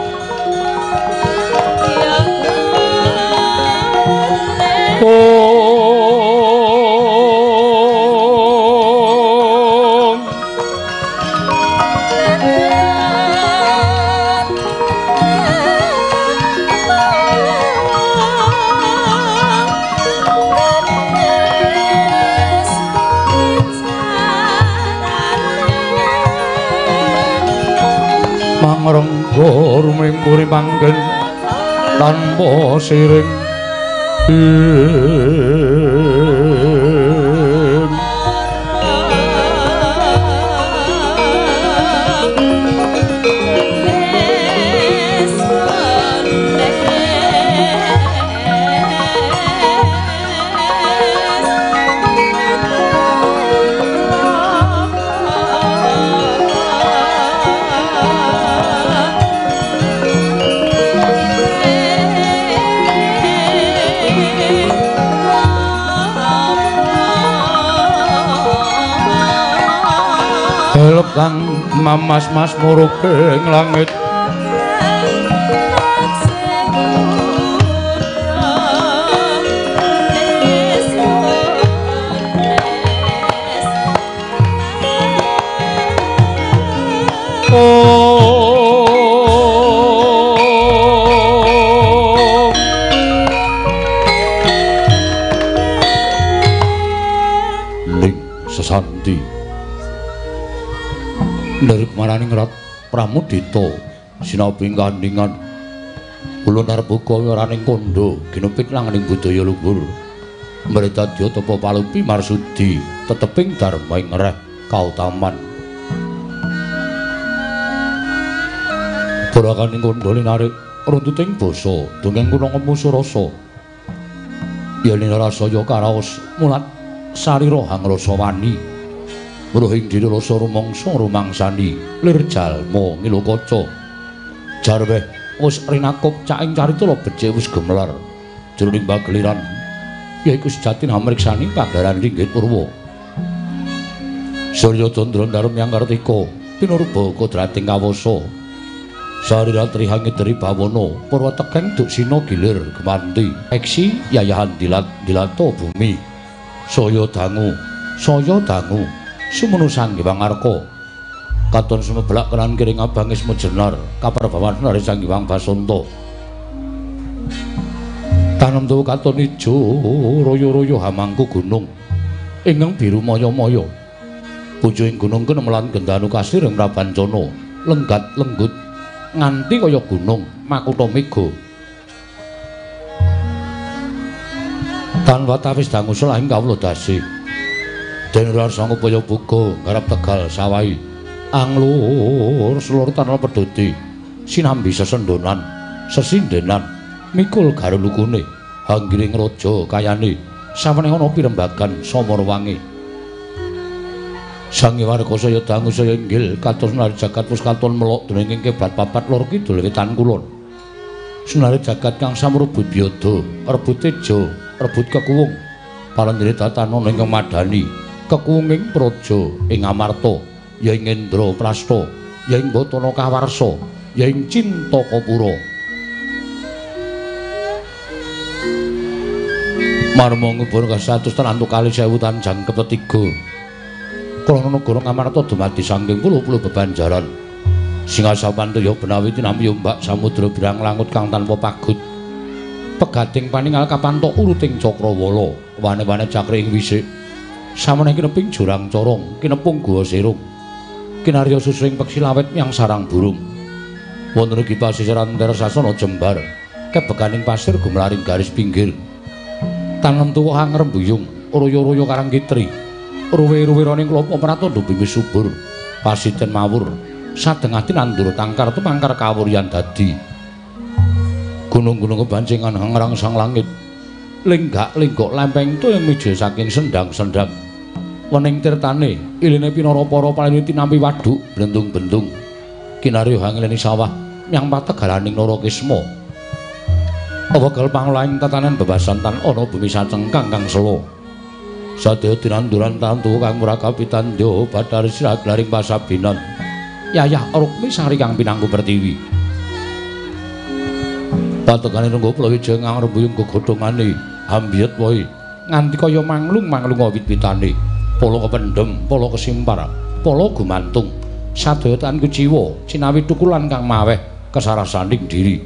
mangrengga rumring-muring panggen tanpa siring kang mamas-mas murup ing langit ning sesanti dari kemaraning rat Pramudita sinabi kandhingan ulun arep buka wiraning kondo ginepik langening budaya luhur mredadya tapa palupi marsudi teteping dharma ing reh kautaman durakaning kondo linarik runtuting basa dongeng kuna ngemusu rasa yen rasaya karaos mulat sarira hangrasa wani Ruhing diri rasa rumangsa rumangsani lir jalma ngilu kaca jarweh wis rinakop caing carita becik wis gemelar jroning pageliran yaiku sejati hamriksani pagelaran Ringgit Purwa Surya Candra Ndarum yang kartika pinurba kodrating kawasa sariratri hangit dari bawana purwa tekeng duk sina gilir gemanti eksi yayahan dilato bumi saya dangu sumunu Sanghyang Arka katon sumeblak kelan kiring abangis mejenar kaprabawan nari Sanghyang Basanta tanem tuwa katon ijo royo-royo hamangku gunung ingkang biru maya-maya pucuing gunung kenemelan gendanu kasir ing Prabancana lenggat lenggut nganti kaya gunung makutha mega tanpa tawis dangu selahing kawula dasih den rasa ngupaya buka ngarep Tegal Sawahi anglur selur tanah pedoti sinambi sesendonan sesindenan mikul garulukune hanggiring raja kayane saweneh ana pirembagan Samarwangi Sang Hyang Warkasa dangu saya inggil kados nari jagat pus katon melok dening keblat papat lor kidul wetan kulon sunari jagat kang samrebut biyada rebut teja rebut kekuwung palenjere tatana ing madani kekuwunging praja ing Amarta ya ing Indra Prasta ya ing Batana Kawarsa ya ing Cintakapura marma ngubur kasatus tanantu kali 1000 tanjang kepetiga krana negara Ngamarta dumadi saking puluh-puluh bebanjaran Singasapantaya benawi tinampi ombak samudra birang langut kang tanpa pagut pegating paningal kapantok uruting Cakrawala wane-wane cakring wisik sameneh kineping jurang corong kinepung guwa serung kinarya susring peksi lawet yang sarang burung wonten ugi pasisiran Tersasana Jembar kebekaning pasir gumlaring garis pinggir tanem tuwa angrembuyung royo-royo karang kitri ruwe-ruwiraning klopo pratandha bumi subur pasiten mawur sadengati nandur tangkar tumangkar kawuryan dadi gunung-gunung kebancingan hangrang sang langit lenggak-lenggok lempeng tu yang mija saking sendang-sendang wening tirtane iline pinara-para paliniti nampi waduk blentung-bentung kinarya hangileni sawah nyang pategalaning Narakisma awagal pangulaing tatanen bebasan tan ana bumi sacengkang kang sela Sadaya tinanduran tantu kang murakapitanjo Bathari Sirat laring pasabinan Yayah Rukmi Sari kang pinangku pertiwi patekane nunggu plawija ngang rembuyung gegodhongane ambiyet wae nganti kaya manglung-manglung wit-witane polo kependhem polo kesimpar polo gumantung sadaya tanku jiwa cinawi tukulan kang maweh kesarasaning diri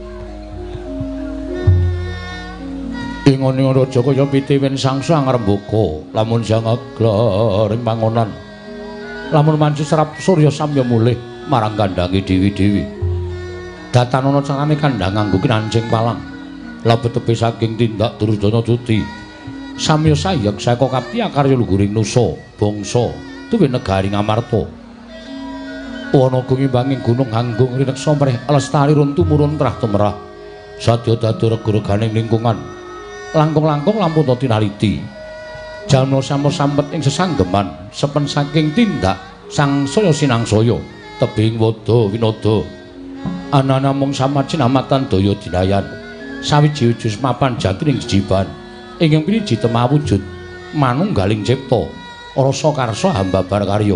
ingone raja kaya pitiwin sangsa ngrembaka lamun sang aglaring pangonan lamun manci serap surya samya mulih marang kandhange dewi-dewi datan ana carane kandhang nganggo kinancing palang labet tepi saking tindak Duryudana Tuti samya sayek saka kapya karya luhuring nusa bangsa tuwi negari Ngamarta ana gunging gunung Hanggung rineksa mrih lestari run tumurun trah temerah sadya dadi rega-reganing lingkungan langkung-langkung lampun tinaliti jana sampet ing sesanggeman sepen saking tindak sangsaya sinangsaya tebing wada winada ana namung samajinamatan daya dinayan sawiji-wiji mapan jatining jiban ingkang piniji temah wujud manunggaling cipta rasa karsa hambabar karya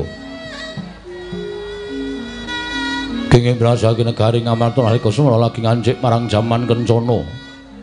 kenging brasake negari Ngamarta nalika semana lagi ngancik marang jaman kencana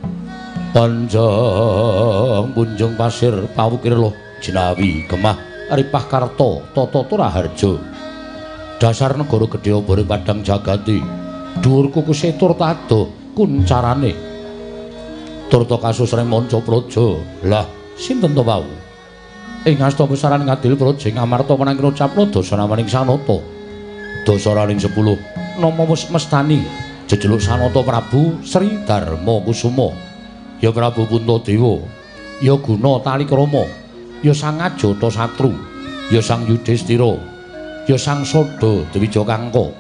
panjang punjung pasir pawukir loh jinawi gemah ripah karto toto turaharjo dasar negara gedhe obore padang jagati dhuwur kuku setur tado kuncarane turta kasusreng manca praja lah sinten to wau ing asta besaran ngadil praja Ngamarta menanging ucapna dasanamaning sanata dasaraning 10 nama wis mestani jejeluk sanata Prabu Sri Darma Kusuma ya Prabu Puntadewa ya Guna Talikrama ya Sang Ajata Satru ya Sang Yudhistira ya Sang Sada Dwija Kangka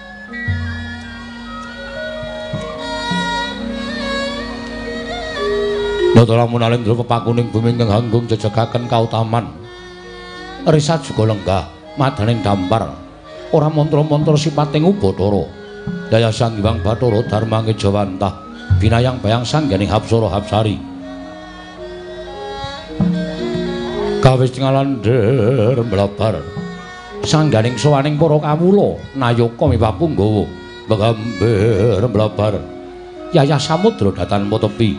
Nata lamun alendra pepakuning bumi ingkang Hanggung jejegaken kautaman risat juga lenggah madaning dampar ora mantra-mantra sipating Ubathara daya Sang Hyang Bathara Darmange Jawantah binayang bayang sangganing Hapsara Hapsari kawis ngalandher mlabar sangganing sowaning para kawula nayaka miwah Punggawa mgambar mlabar yayah samudra datan tepi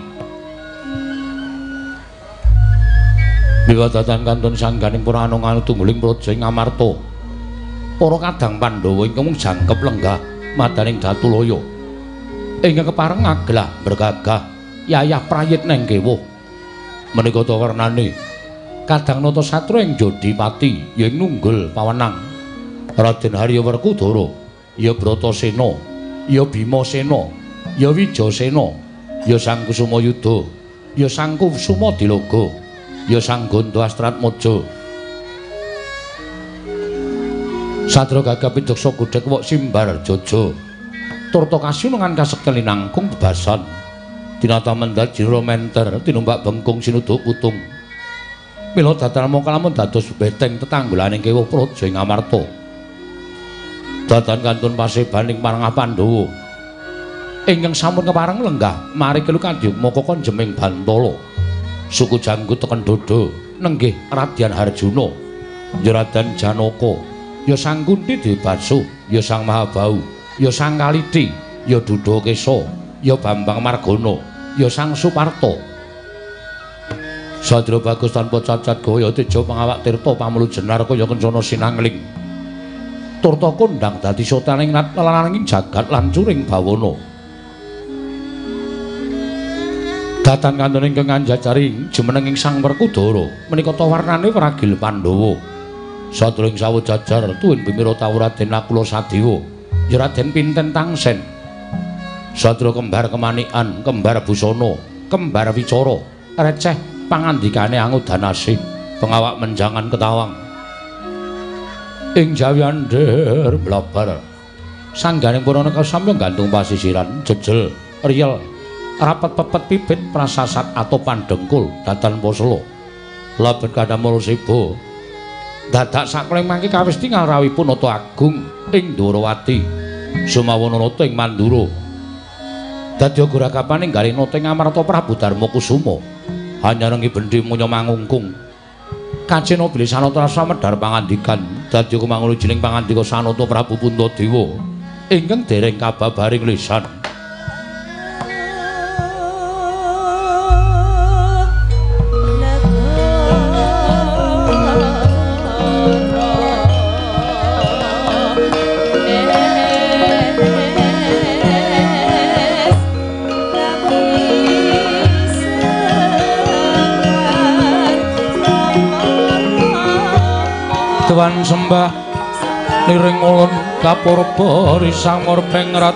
miwadatan kantun sangganing para anung-anung tungguling praja Ngamarta para kadang Pandhawa ingkang jangkep lenggah madaning Datulaya ingkang kepareng ngaglah bergagah yayah prayit neng kewuh menika ta wernane kadang nata satra ing Jodipati ya nunggul pawenang Raden Harya Werkudara ya Bratasena ya Bimasena ya Wijasena ya Sang Kusumayuda ya Sang Kusumadilaga ya Sang Ganda Astratmaja Sadra gagah pidaksa gudhek wok simbar jaja turta kasunungan kasekti nangkung bebasan tinata mendhat jira menter tinumbak bengkung sinudha putung mila dadan mongko lamun dados beteng tetanggulaning kewuh praja Ngamarta dadan kantun pasebaning marang Pandhawa ingkang sampun kepareng lenggah mari kelu Kanjeng Maka Konjeming Bantala suku Janggut teken Dada nenggih Radyan Harjuna ya Raden Janaka ya Sang Kunti Dewi Basu ya Sang Mahabau ya Sang Kaliti ya Dudakesa ya Bambang Margana ya Sang Suparta Sadra bagus tanpa cacat gaya teja pangawak tirta pamulu jenar kaya kencana sinangling turta kondang dadi sotaning lananging jagat lan curing bawana datan kantun ingkang anjajaring jumenenging Sang Werkudara menika ta warnane pragil Pandhawa sadurung sawujajar tuwin bimira Raden Nakula Sadewa ya Raden Pinten Tangsen sadra kembar kemanikan kembar busana kembar wicara receh pangandikane angudanasih pengawak menjangan ketawang ing jawiander blabar sangganing purana kasamya gantung pasisiran jejel riyel rapat pepet pipit prasasat atau pandengkul datan poslo labet kadamul sibo dadak sakleng mangke kawis tinggal rawipun Nata Agung ing Dwarawati sumawana nata ing Mandura dadi gurakapaning galih nata ing Amarta Prabu Darma Kusuma hanya rengi bendi munya mangungkung Kacena bilih Sanata Medhar pangandikan dadi kumangun jiling pangandika Sanata Prabu Puntadewa ingkang dereng kababaring lisan. Tuan sembah liring ulun kapurba risang murpengrat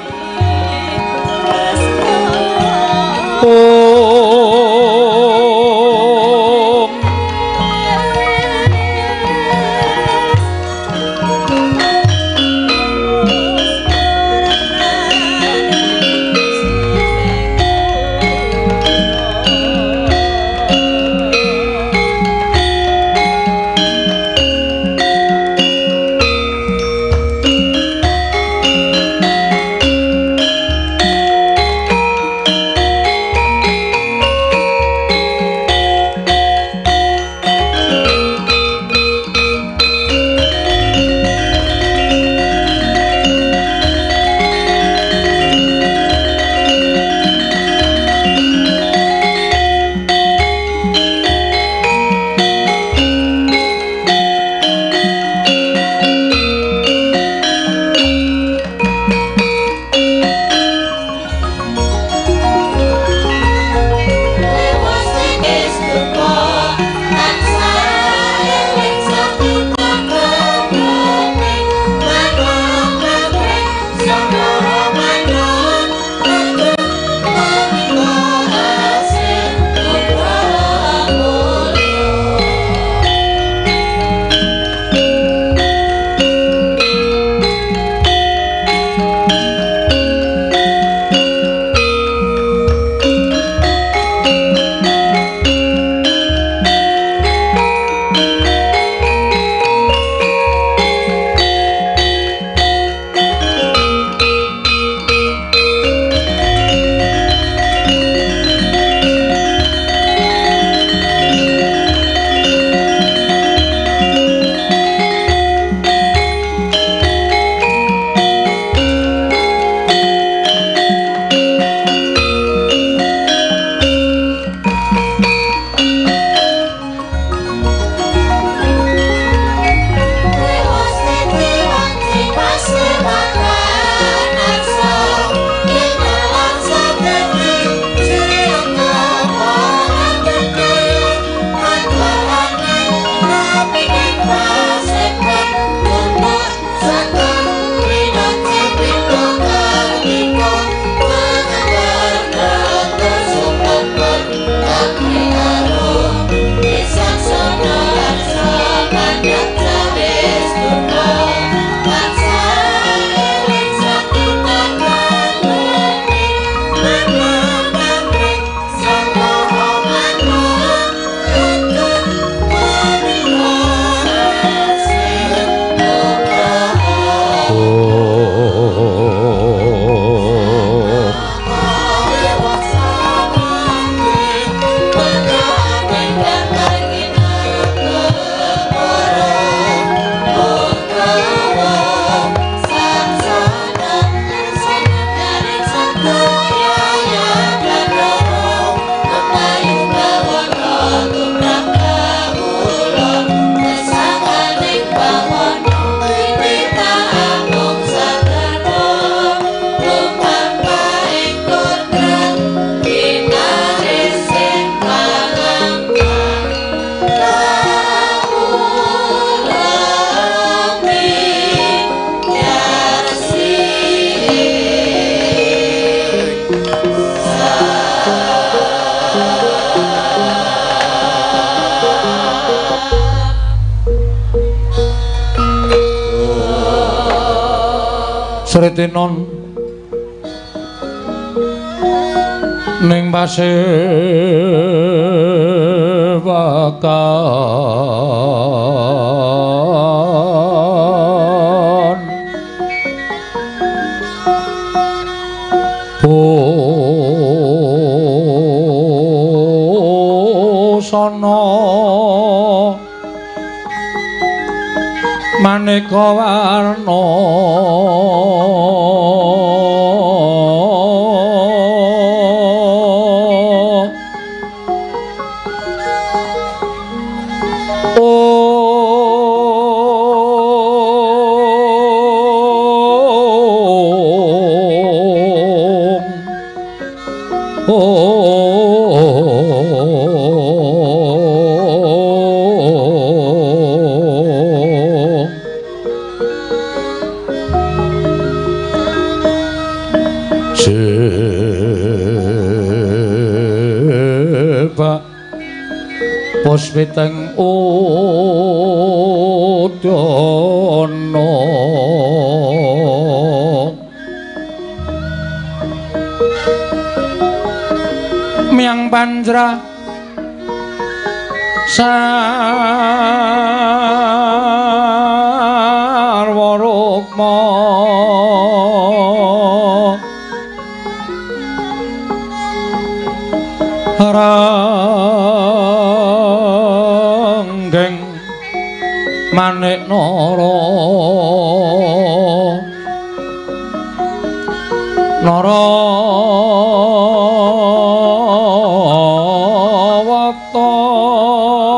Sretinon ning pasewakan busana maneka warna Puspiteng udana miang panjra sarwa rukma manik nara nara